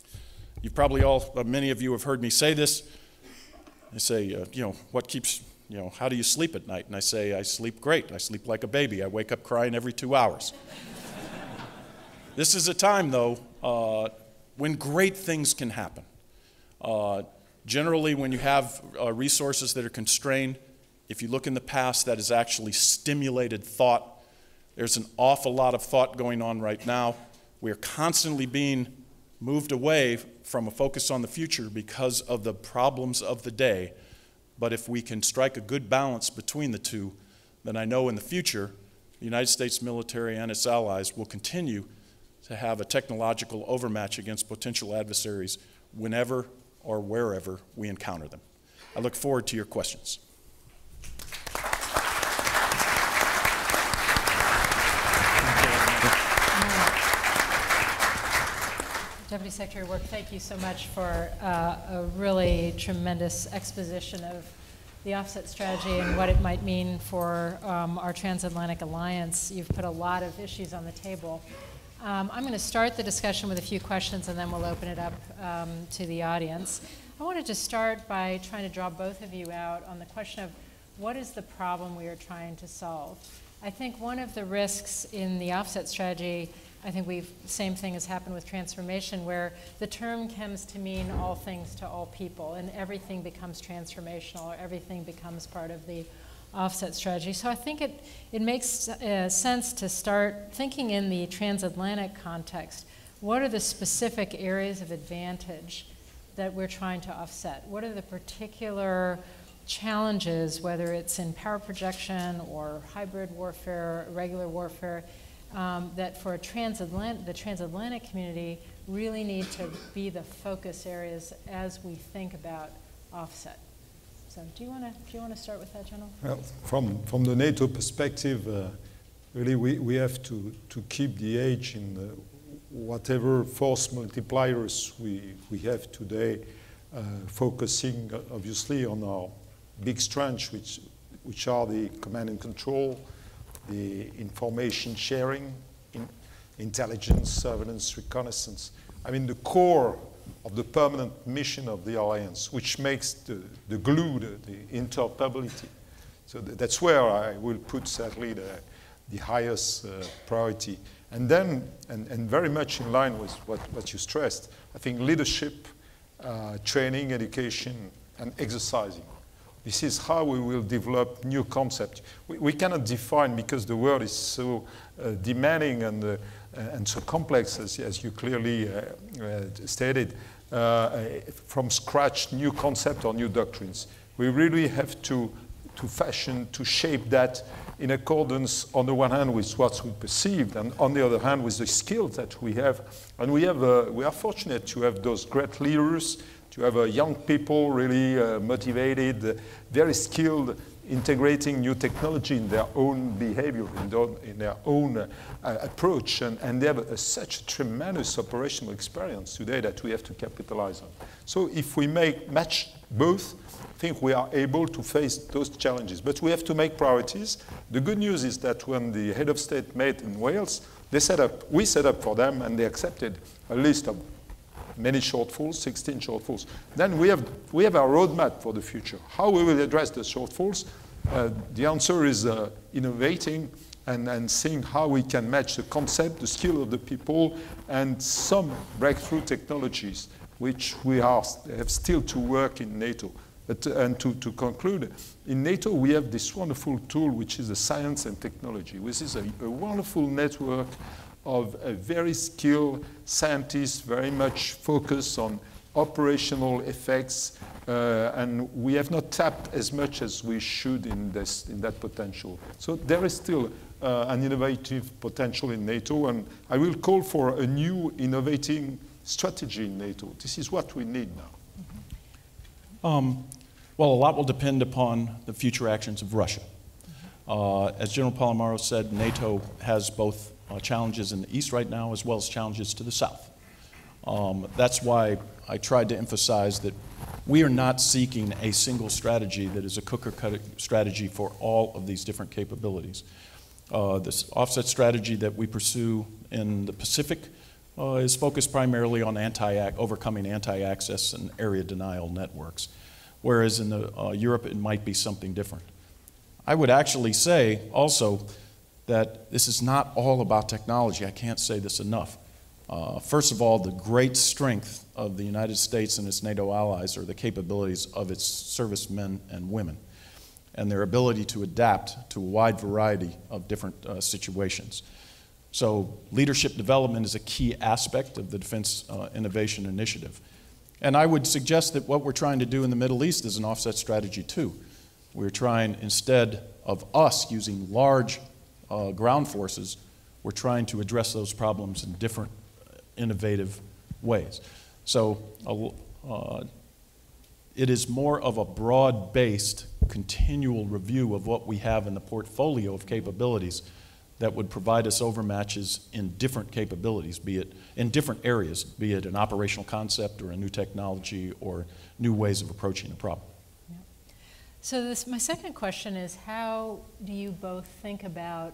You've probably all, many of you have heard me say this. I say, what keeps you know, how do you sleep at night? And I say, I sleep great. I sleep like a baby. I wake up crying every 2 hours. This is a time, though, when great things can happen. Generally, when you have resources that are constrained, if you look in the past, that has actually stimulated thought. There's an awful lot of thought going on right now. We are constantly being moved away from a focus on the future because of the problems of the day. But if we can strike a good balance between the two, then I know in the future, the United States military and its allies will continue to have a technological overmatch against potential adversaries whenever or wherever we encounter them. I look forward to your questions. Deputy Secretary Work, thank you so much for a really tremendous exposition of the offset strategy and what it might mean for our transatlantic alliance. You've put a lot of issues on the table. I'm going to start the discussion with a few questions and then we'll open it up to the audience. I wanted to start by trying to draw both of you out on the question of what is the problem we are trying to solve. I think one of the risks in the offset strategy, I think same thing has happened with transformation, where the term comes to mean all things to all people, and everything becomes transformational, or everything becomes part of the offset strategy. So I think it makes sense to start thinking in the transatlantic context. What are the specific areas of advantage that we're trying to offset? What are the particular challenges, whether it's in power projection or hybrid warfare, regular warfare, that for the transatlantic community really need to be the focus areas as we think about offset. So do you want to start with that, General? Well, from the NATO perspective, really we have to keep the edge in whatever force multipliers we have today, focusing obviously on our big strengths, which are the command and control, the information sharing, intelligence, surveillance, reconnaissance. I mean, the core of the permanent mission of the alliance, which makes the glue, the interoperability. So that's where I will put sadly the highest priority. And then, and very much in line with what you stressed, I think leadership, training, education, and exercising. This is how we will develop new concepts. We cannot define, because the world is so demanding and so complex, as you clearly stated, from scratch new concept or new doctrines. We really have to fashion, to shape that in accordance, on the one hand, with what we perceived, and on the other hand, with the skills that we have. And we are fortunate to have those great leaders, to have young people really motivated, very skilled, integrating new technology in their own behavior, in their own approach. And they have such a tremendous operational experience today that we have to capitalize on. So if we match both, I think we are able to face those challenges. But we have to make priorities. The good news is that when the head of state met in Wales, we set up for them, and they accepted a list of many shortfalls, 16 shortfalls. Then we have our roadmap for the future. How we will address the shortfalls? The answer is innovating and seeing how we can match the concept, the skill of the people, and some breakthrough technologies, which we have still to work in NATO. And to conclude, in NATO we have this wonderful tool, which is the science and technology, which is a wonderful network of a very skilled scientists, very much focused on operational effects, and we have not tapped as much as we should in that potential. So there is still an innovative potential in NATO, and I will call for a new innovating strategy in NATO. This is what we need now. Well, a lot will depend upon the future actions of Russia. As General Paloméros said, NATO has both challenges in the east right now as well as challenges to the south. That's why I tried to emphasize that we are not seeking a single strategy that is a cookie-cutter strategy for all of these different capabilities. This offset strategy that we pursue in the Pacific is focused primarily on overcoming anti-access and area denial networks. whereas in Europe it might be something different. I would actually say also that this is not all about technology. I can't say this enough. First of all, the great strength of the United States and its NATO allies are the capabilities of its servicemen and women and their ability to adapt to a wide variety of different situations. So leadership development is a key aspect of the Defense Innovation Initiative. And I would suggest that what we're trying to do in the Middle East is an offset strategy too. We're trying, instead of us using large ground forces, we're trying to address those problems in different innovative ways. So it is more of a broad-based, continual review of what we have in the portfolio of capabilities that would provide us overmatches in different capabilities, be it in different areas, be it an operational concept or a new technology or new ways of approaching a problem. Yeah. So my second question is, how do you both think about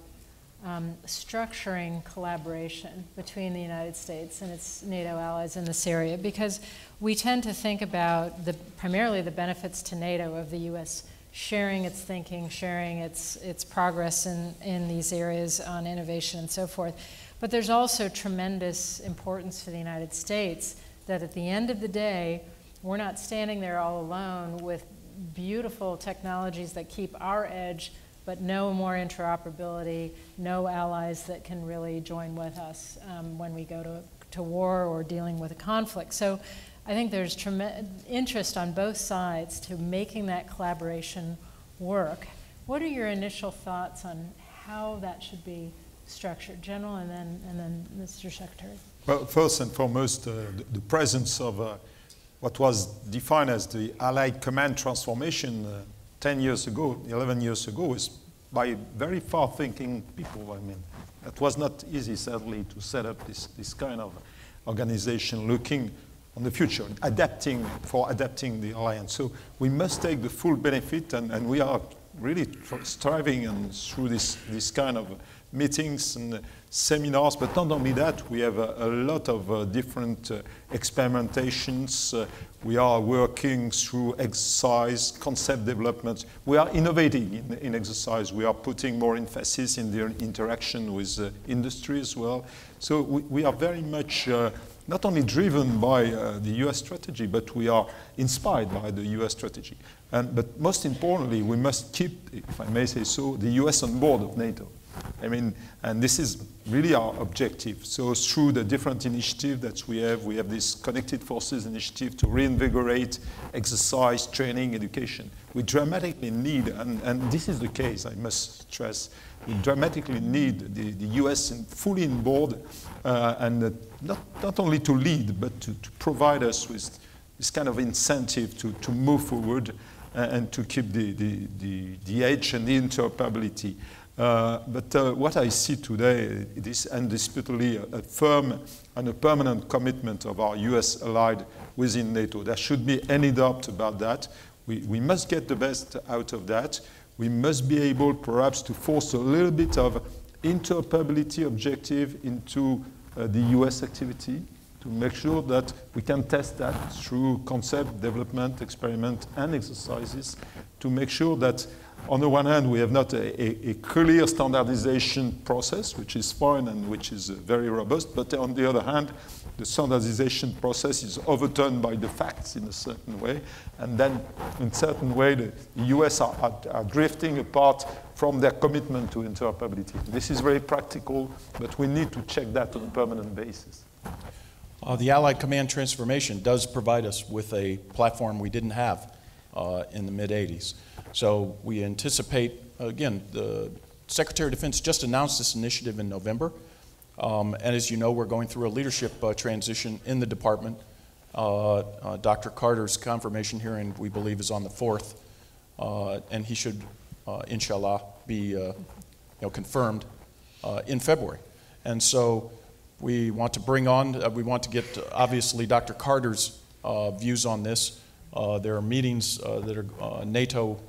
structuring collaboration between the United States and its NATO allies in this area? Because we tend to think about primarily the benefits to NATO of the U.S. sharing its thinking, sharing its progress in these areas on innovation and so forth. But there's also tremendous importance for the United States that at the end of the day, we're not standing there all alone with beautiful technologies that keep our edge, but no more interoperability, no allies that can really join with us when we go to war or dealing with a conflict. So I think there's tremendous interest on both sides to making that collaboration work. What are your initial thoughts on how that should be structured, General, and then Mr. Secretary? Well, first and foremost, the presence of what was defined as the Allied Command Transformation 10 years ago, 11 years ago, is by very far-thinking people. I mean, it was not easy, sadly, to set up this kind of organization looking on the future, adapting the alliance. So we must take the full benefit, and we are really striving and through this kind of meetings and seminars. But not only that, we have a lot of different experimentations. We are working through exercise, concept development. We are innovating in exercise. We are putting more emphasis in the interaction with industry as well. So we are very much not only driven by the US strategy, but we are inspired by the US strategy. But most importantly, we must keep, if I may say so, the US on board of NATO. I mean, and this is really our objective. So through the different initiatives that we have this Connected Forces initiative to reinvigorate exercise, training, education. We dramatically need, and this is the case, I must stress, we dramatically need the US fully on board, and not only to lead, but to provide us with this kind of incentive to move forward and to keep the edge and the interoperability. But what I see today is indisputably a firm and a permanent commitment of our US allied within NATO. There should be any doubt about that. We must get the best out of that. We must be able perhaps to force a little bit of interoperability objective into the US activity to make sure that we can test that through concept development, experiment, and exercises to make sure that on the one hand, we have not a clear standardization process, which is fine and which is very robust, but on the other hand, the standardization process is overturned by the facts in a certain way, and then in a certain way, the US are drifting apart from their commitment to interoperability. This is very practical, but we need to check that on a permanent basis. The Allied Command Transformation does provide us with a platform we didn't have in the mid-'80s. So we anticipate, again, the Secretary of Defense just announced this initiative in November. And as you know, we're going through a leadership transition in the department. Dr. Carter's confirmation hearing, we believe, is on the 4th. And he should, inshallah, be confirmed in February. And so we want to bring on, we want to get, obviously, Dr. Carter's views on this. There are meetings that are NATO,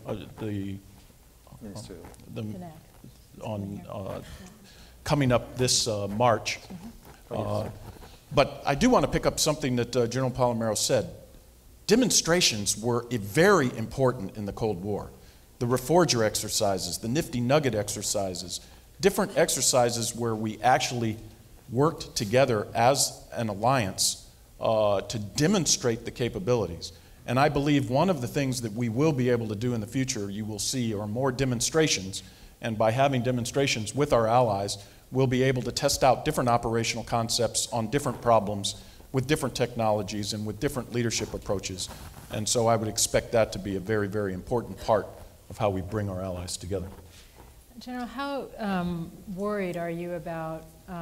coming up this March. But I do want to pick up something that General Paloméros said. demonstrations were very important in the Cold War. The Reforger exercises, the Nifty Nugget exercises, different exercises where we actually worked together as an alliance to demonstrate the capabilities. And I believe one of the things that we will be able to do in the future, you will see, are more demonstrations. And by having demonstrations with our allies, we'll be able to test out different operational concepts on different problems with different technologies and with different leadership approaches. And so I would expect that to be a very, very important part of how we bring our allies together. General, how worried are you about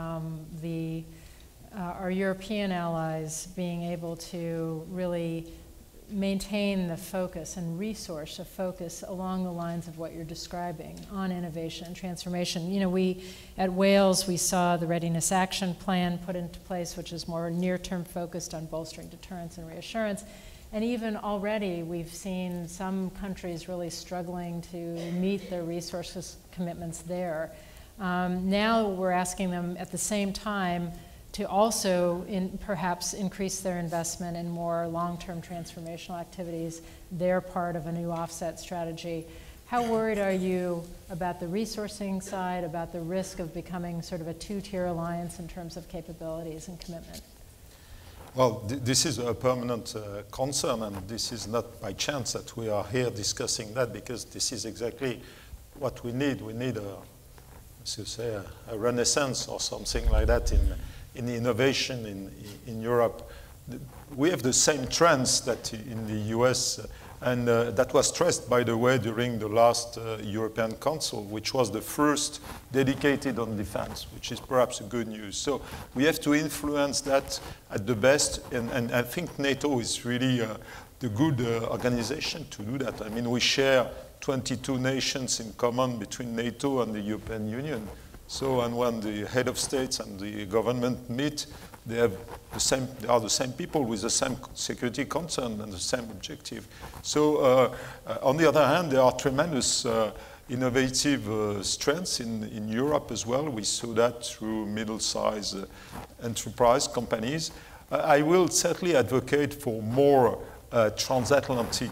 our European allies being able to really maintain the focus and resource of focus along the lines of what you're describing on innovation and transformation? You know, at Wales, we saw the Readiness Action Plan put into place, which is more near-term focused on bolstering deterrence and reassurance. And even already, we've seen some countries really struggling to meet their resources commitments there. Now we're asking them at the same time to also perhaps increase their investment in more long-term transformational activities. They're part of a new offset strategy. How worried are you about the resourcing side, about the risk of becoming sort of a two-tier alliance in terms of capabilities and commitment? Well, this is a permanent concern, and this is not by chance that we are here discussing that, because this is exactly what we need. We need as you say, a renaissance or something like that in innovation in Europe. We have the same trends that in the US, and that was stressed, by the way, during the last European Council, which was the first dedicated on defense, which is perhaps a good news. So we have to influence that at the best, and I think NATO is really the good organization to do that. I mean, we share 22 nations in common between NATO and the European Union. So, and when the head of states and the government meet, they are the same people with the same security concern and the same objective. So, on the other hand, there are tremendous innovative strengths in Europe as well. We saw that through middle-sized enterprise companies. I will certainly advocate for more transatlantic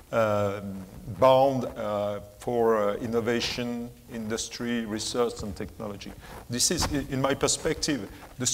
bound for innovation, industry, research, and technology. This is, in my perspective, the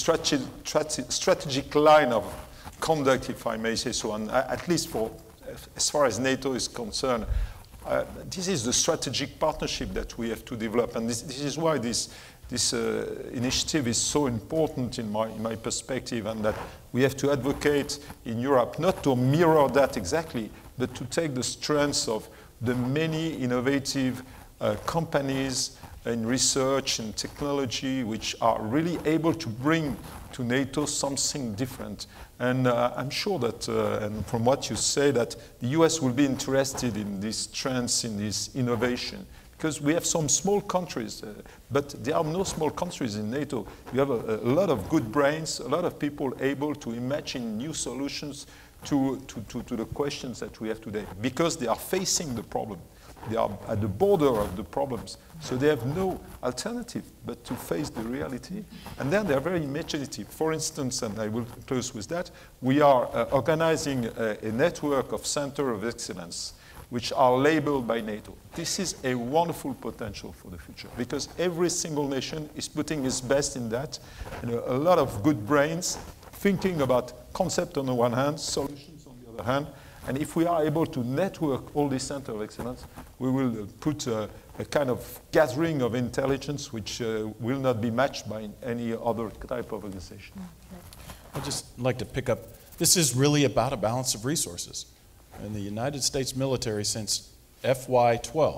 strategic line of conduct, if I may say so, and at least as far as NATO is concerned, this is the strategic partnership that we have to develop, and this is why this initiative is so important in my perspective, and that we have to advocate in Europe, not to mirror that exactly, but to take the strengths of the many innovative companies in research and technology which are really able to bring to NATO something different. And I'm sure that, and from what you say, that the US will be interested in these trends, in this innovation. Because we have some small countries, but there are no small countries in NATO. We have a lot of good brains, a lot of people able to imagine new solutions to the questions that we have today, because they are facing the problem. They are at the border of the problems. So they have no alternative but to face the reality. And then they are very imaginative. For instance, and I will close with that, we are organizing a network of centers of excellence which are labeled by NATO. This is a wonderful potential for the future, because every single nation is putting its best in that, and a lot of good brains thinking about concept on the one hand, solutions on the other hand, and if we are able to network all these centers of excellence, we will put a kind of gathering of intelligence which will not be matched by any other type of organization. I'd just like to pick up, this is really about a balance of resources. In the United States military, since FY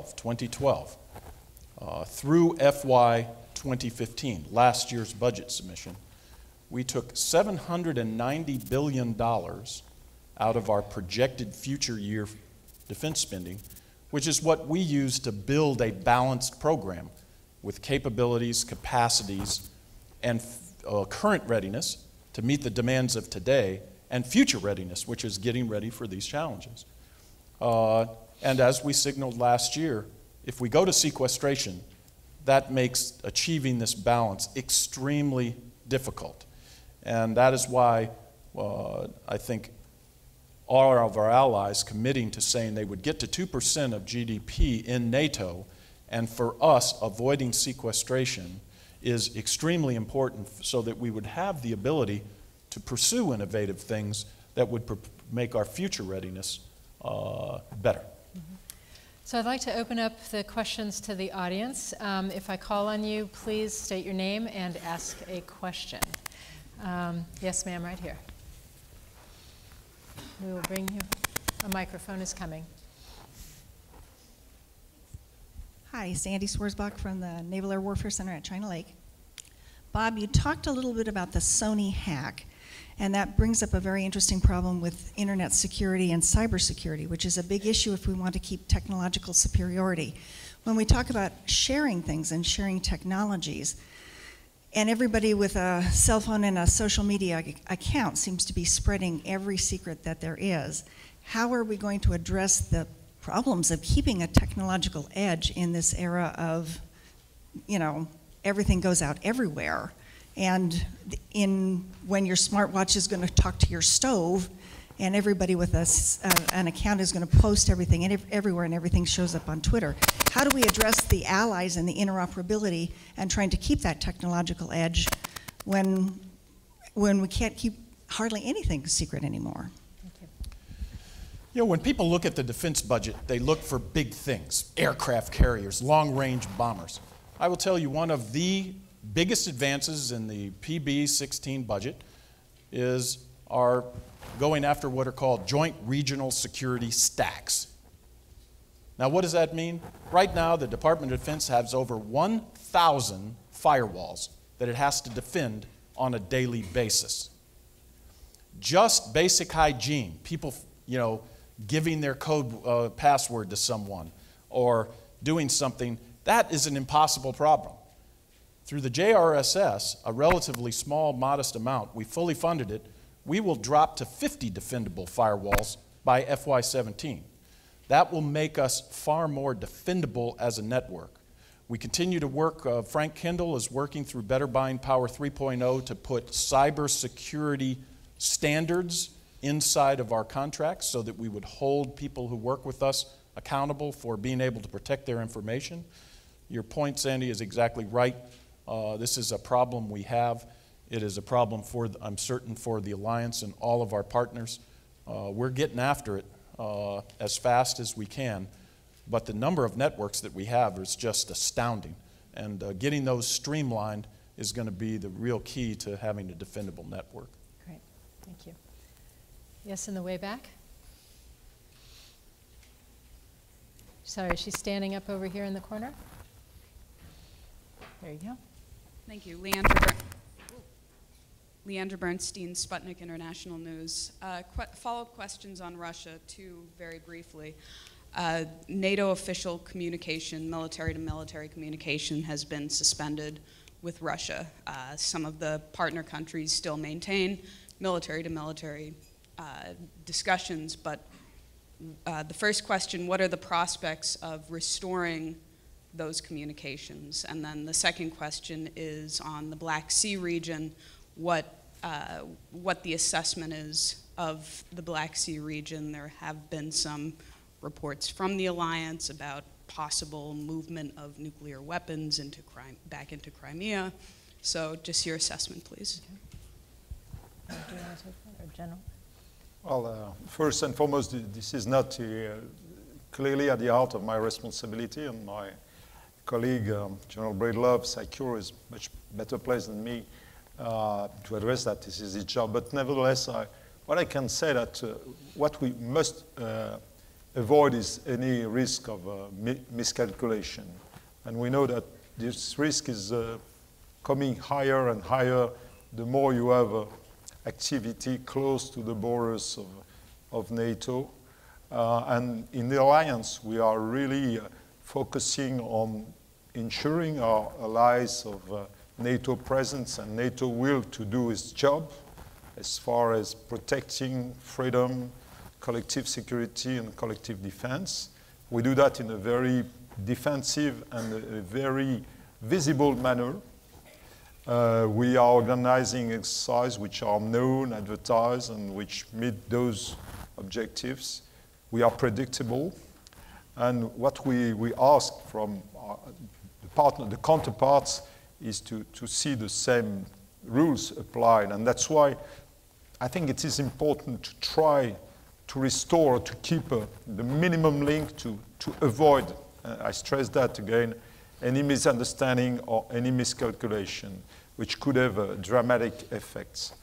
2012, through FY 2015, last year's budget submission, we took $790 billion out of our projected future year defense spending, which is what we use to build a balanced program with capabilities, capacities, and current readiness to meet the demands of today, and future readiness, which is getting ready for these challenges. And as we signaled last year, if we go to sequestration, that makes achieving this balance extremely difficult. And that is why I think all of our allies committing to saying they would get to 2% of GDP in NATO, and for us, avoiding sequestration is extremely important so that we would have the ability to pursue innovative things that would make our future readiness better. So I'd like to open up the questions to the audience. If I call on you, please state your name and ask a question. Yes, ma'am, right here. We will bring you, a microphone is coming. Hi, Sandy Swarzbach from the Naval Air Warfare Center at China Lake. Bob, you talked a little bit about the Sony hack, and that brings up a very interesting problem with internet security and cybersecurity, which is a big issue if we want to keep technological superiority. When we talk about sharing things and sharing technologies, and everybody with a cell phone and a social media account seems to be spreading every secret that there is, how are we going to address the problems of keeping a technological edge in this era of, you know, everything goes out everywhere? And when your smartwatch is going to talk to your stove, and everybody with an account is going to post everything everywhere, and everything shows up on Twitter. How do we address the allies and the interoperability and trying to keep that technological edge when we can't keep hardly anything secret anymore? You know, when people look at the defense budget, they look for big things: aircraft carriers, long-range bombers. I will tell you, one of the biggest advances in the PB-16 budget is our going after what are called joint regional security stacks. Now, what does that mean? Right now, the Department of Defense has over 1,000 firewalls that it has to defend on a daily basis. Just basic hygiene, people, you know, giving their code password to someone or doing something, that is an impossible problem. Through the JRSS, a relatively small, modest amount, we fully funded it, we will drop to 50 defendable firewalls by FY17. That will make us far more defendable as a network. We continue to work, Frank Kendall is working through Better Buying Power 3.0 to put cybersecurity standards inside of our contracts so that we would hold people who work with us accountable for being able to protect their information. Your point, Sandy, is exactly right. This is a problem we have. It is a problem for, I'm certain, for the Alliance and all of our partners. We're getting after it as fast as we can, but the number of networks that we have is just astounding. And getting those streamlined is going to be the real key to having a defendable network. Great, thank you. Yes, in the way back. Sorry, she's standing up over here in the corner. There you go. Thank you. Leandra Bernstein, Sputnik International News. Follow-up questions on Russia, two very briefly. NATO official communication, military-to-military communication, has been suspended with Russia. Some of the partner countries still maintain military-to-military discussions, but the first question, what are the prospects of restoring those communications? And then the second question is on the Black Sea region, what the assessment is of the Black Sea region. There have been some reports from the Alliance about possible movement of nuclear weapons back into Crimea. So just your assessment, please. Okay. Do you want to take that, or General? Well, first and foremost, this is not clearly at the heart of my responsibility, and my colleague, General Breedlove, SICURE, is much better placed than me to address that. This is his job. But nevertheless, what I can say that what we must avoid is any risk of miscalculation. And we know that this risk is coming higher and higher the more you have activity close to the borders of NATO. And in the Alliance, we are really focusing on ensuring our allies of NATO presence and NATO will to do its job as far as protecting freedom, collective security, and collective defense. We do that in a very defensive and a very visible manner. We are organizing exercises which are known, advertised, and which meet those objectives. We are predictable. And what we ask from the counterparts is to see the same rules applied. And that's why I think it is important to try to restore, to keep the minimum link to avoid, I stress that again, any misunderstanding or any miscalculation, which could have dramatic effects.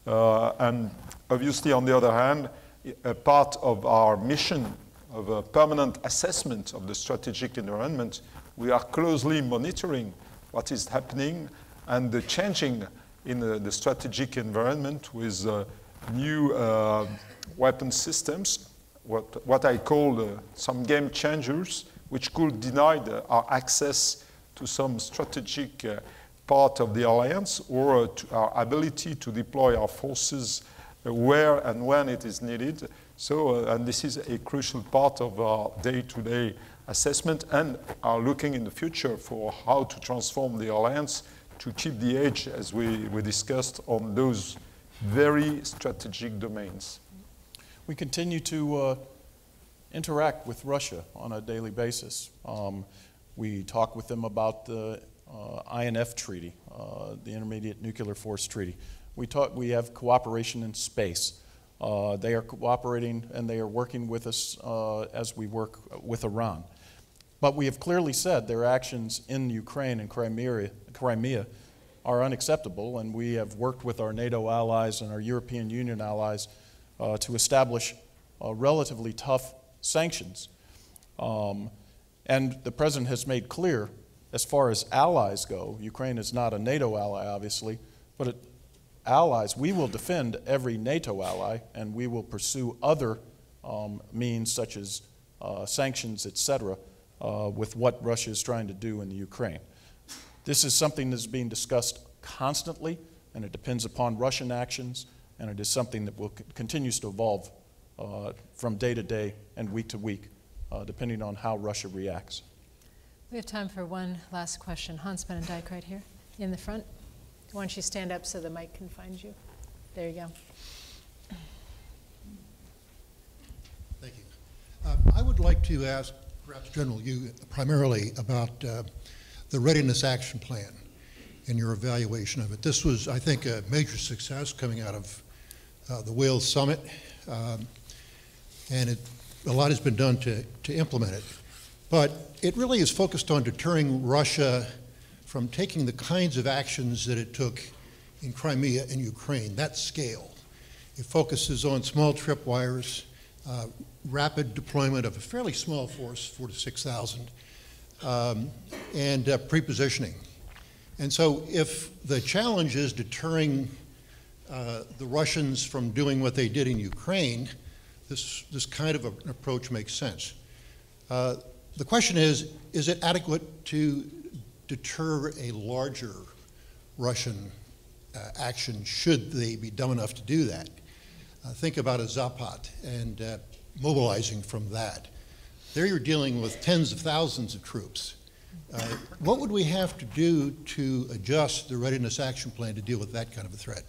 And obviously, on the other hand, a part of our mission of a permanent assessment of the strategic environment, we are closely monitoring what is happening and the changing in the strategic environment with new weapon systems, what I call some game changers, which could deny our access to some strategic part of the alliance or to our ability to deploy our forces where and when it is needed. So, and this is a crucial part of our day-to-day assessment and are looking in the future for how to transform the alliance to keep the edge, as we discussed, on those very strategic domains. We continue to interact with Russia on a daily basis. We talk with them about the INF Treaty, the Intermediate Nuclear Force Treaty. We have cooperation in space. They are cooperating and they are working with us as we work with Iran. But we have clearly said their actions in Ukraine and Crimea are unacceptable, and we have worked with our NATO allies and our European Union allies to establish relatively tough sanctions. And the President has made clear, as far as allies go, Ukraine is not a NATO ally, obviously, but allies, we will defend every NATO ally, and we will pursue other means such as sanctions, etc., with what Russia is trying to do in the Ukraine. This is something that's being discussed constantly, and it depends upon Russian actions, and it is something that will continues to evolve from day to day and week to week, depending on how Russia reacts. We have time for one last question. Hans Van Dyke right here in the front. Why don't you stand up so the mic can find you? There you go. Thank you. I would like to ask, perhaps General, you primarily about the Readiness Action Plan and your evaluation of it. This was, I think, a major success coming out of the Wales Summit, and a lot has been done to implement it. But it really is focused on deterring Russia from taking the kinds of actions that it took in Crimea and Ukraine, that scale. It focuses on small tripwires, rapid deployment of a fairly small force, 4,000 to 6,000, and pre-positioning. And so if the challenge is deterring the Russians from doing what they did in Ukraine, this kind of an approach makes sense. The question is it adequate to deter a larger Russian action should they be dumb enough to do that? Think about a Zapad and mobilizing from that. There you're dealing with tens of thousands of troops. What would we have to do to adjust the Readiness Action Plan to deal with that kind of a threat?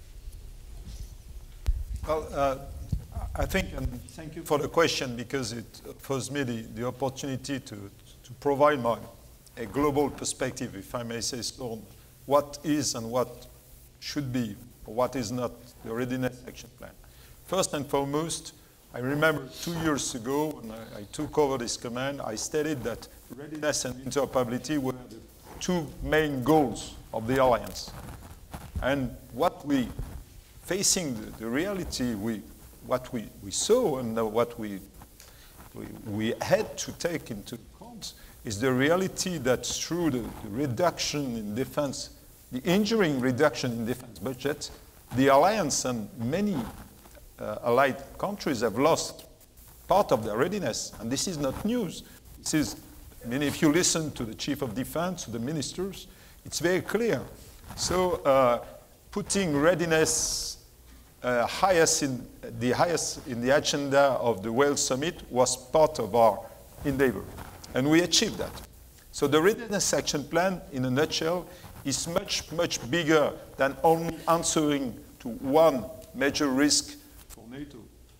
Well, I think, and thank you for the question, because it offers me the opportunity to provide a global perspective, if I may say so, on what is and what should be, or what is not, the Readiness Action Plan. First and foremost, I remember 2 years ago when I took over this command, I stated that readiness and interoperability were the two main goals of the alliance. And what we, facing the reality, what we saw and what we had to take into account is the reality that through the reduction in defense, the enduring reduction in defense budget, the alliance and many allied countries have lost part of their readiness. And this is not news. This is, I mean, if you listen to the Chief of Defense, to the ministers, it's very clear. So putting readiness highest in the agenda of the Wales Summit was part of our endeavor. And we achieved that. So the Readiness Action Plan, in a nutshell, is much, much bigger than only answering to one major risk for NATO.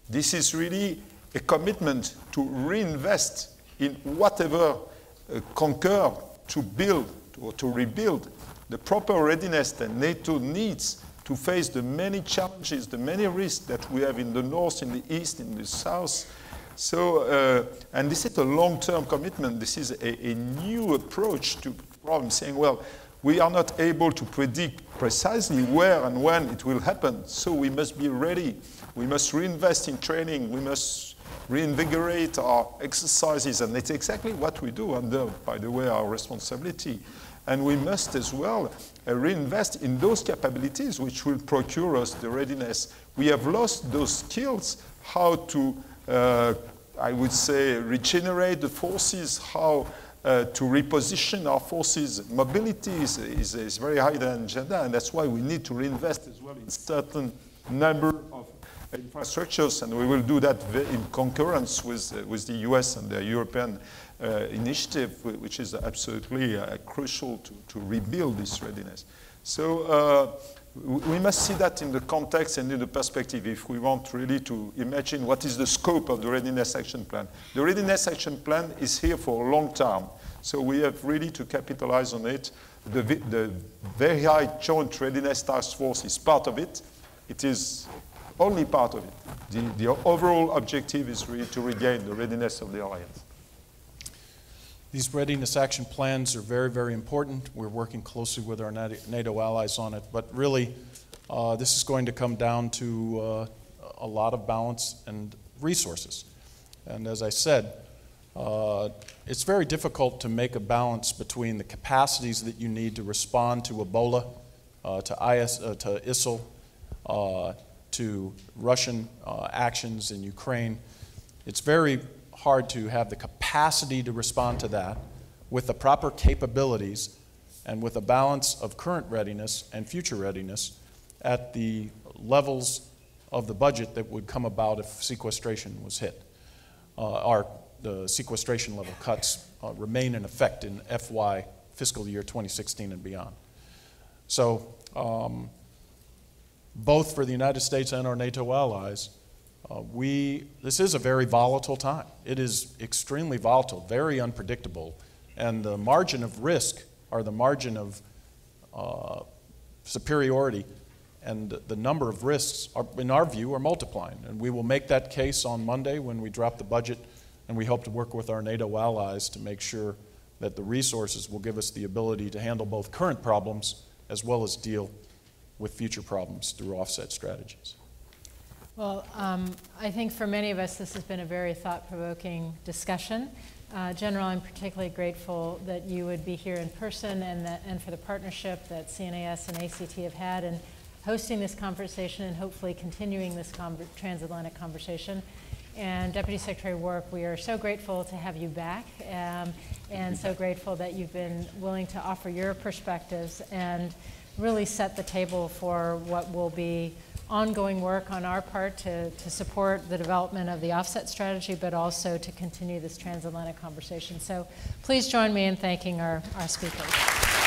This is really a commitment to reinvest in whatever conquer to build or to rebuild the proper readiness that NATO needs to face the many challenges, the many risks that we have in the north, in the east, in the south. So, and this is a long-term commitment. This is a new approach to problems, saying, well, we are not able to predict precisely where and when it will happen, so we must be ready. We must reinvest in training. We must reinvigorate our exercises, and it's exactly what we do under, by the way, our responsibility. And we must as well reinvest in those capabilities which will procure us the readiness. We have lost those skills, how to, I would say, regenerate the forces, how to reposition our forces. Mobility is very high on the agenda, and that's why we need to reinvest as well in certain number of infrastructures, and we will do that in concurrence with the US and the European initiative, which is absolutely crucial to rebuild this readiness. So we must see that in the context and in the perspective if we want really to imagine what is the scope of the Readiness Action Plan. The Readiness Action Plan is here for a long time, so we have really to capitalize on it. The Very High Joint Readiness Task Force is part of it. It is only part of it. The overall objective is really to regain the readiness of the alliance. These readiness action plans are very, very important. We're working closely with our NATO allies on it, but really this is going to come down to a lot of balance and resources. And as I said, it's very difficult to make a balance between the capacities that you need to respond to Ebola, to ISIL, to Russian actions in Ukraine. It's very hard to have the capacity to respond to that with the proper capabilities and with a balance of current readiness and future readiness at the levels of the budget that would come about if sequestration was hit. The sequestration level cuts remain in effect in FY fiscal year 2016 and beyond. So both for the United States and our NATO allies, this is a very volatile time. It is extremely volatile, very unpredictable, and the margin of risk or the margin of superiority and the number of risks, in our view, are multiplying. And we will make that case on Monday when we drop the budget, and we hope to work with our NATO allies to make sure that the resources will give us the ability to handle both current problems as well as deal with future problems through offset strategies. Well, I think for many of us this has been a very thought-provoking discussion. General, I'm particularly grateful that you would be here in person and for the partnership that CNAS and ACT have had in hosting this conversation and hopefully continuing this transatlantic conversation. And Deputy Secretary Wark, we are so grateful to have you back and so grateful that you've been willing to offer your perspectives and really set the table for what will be ongoing work on our part to support the development of the offset strategy, but also to continue this transatlantic conversation. So please join me in thanking our speakers.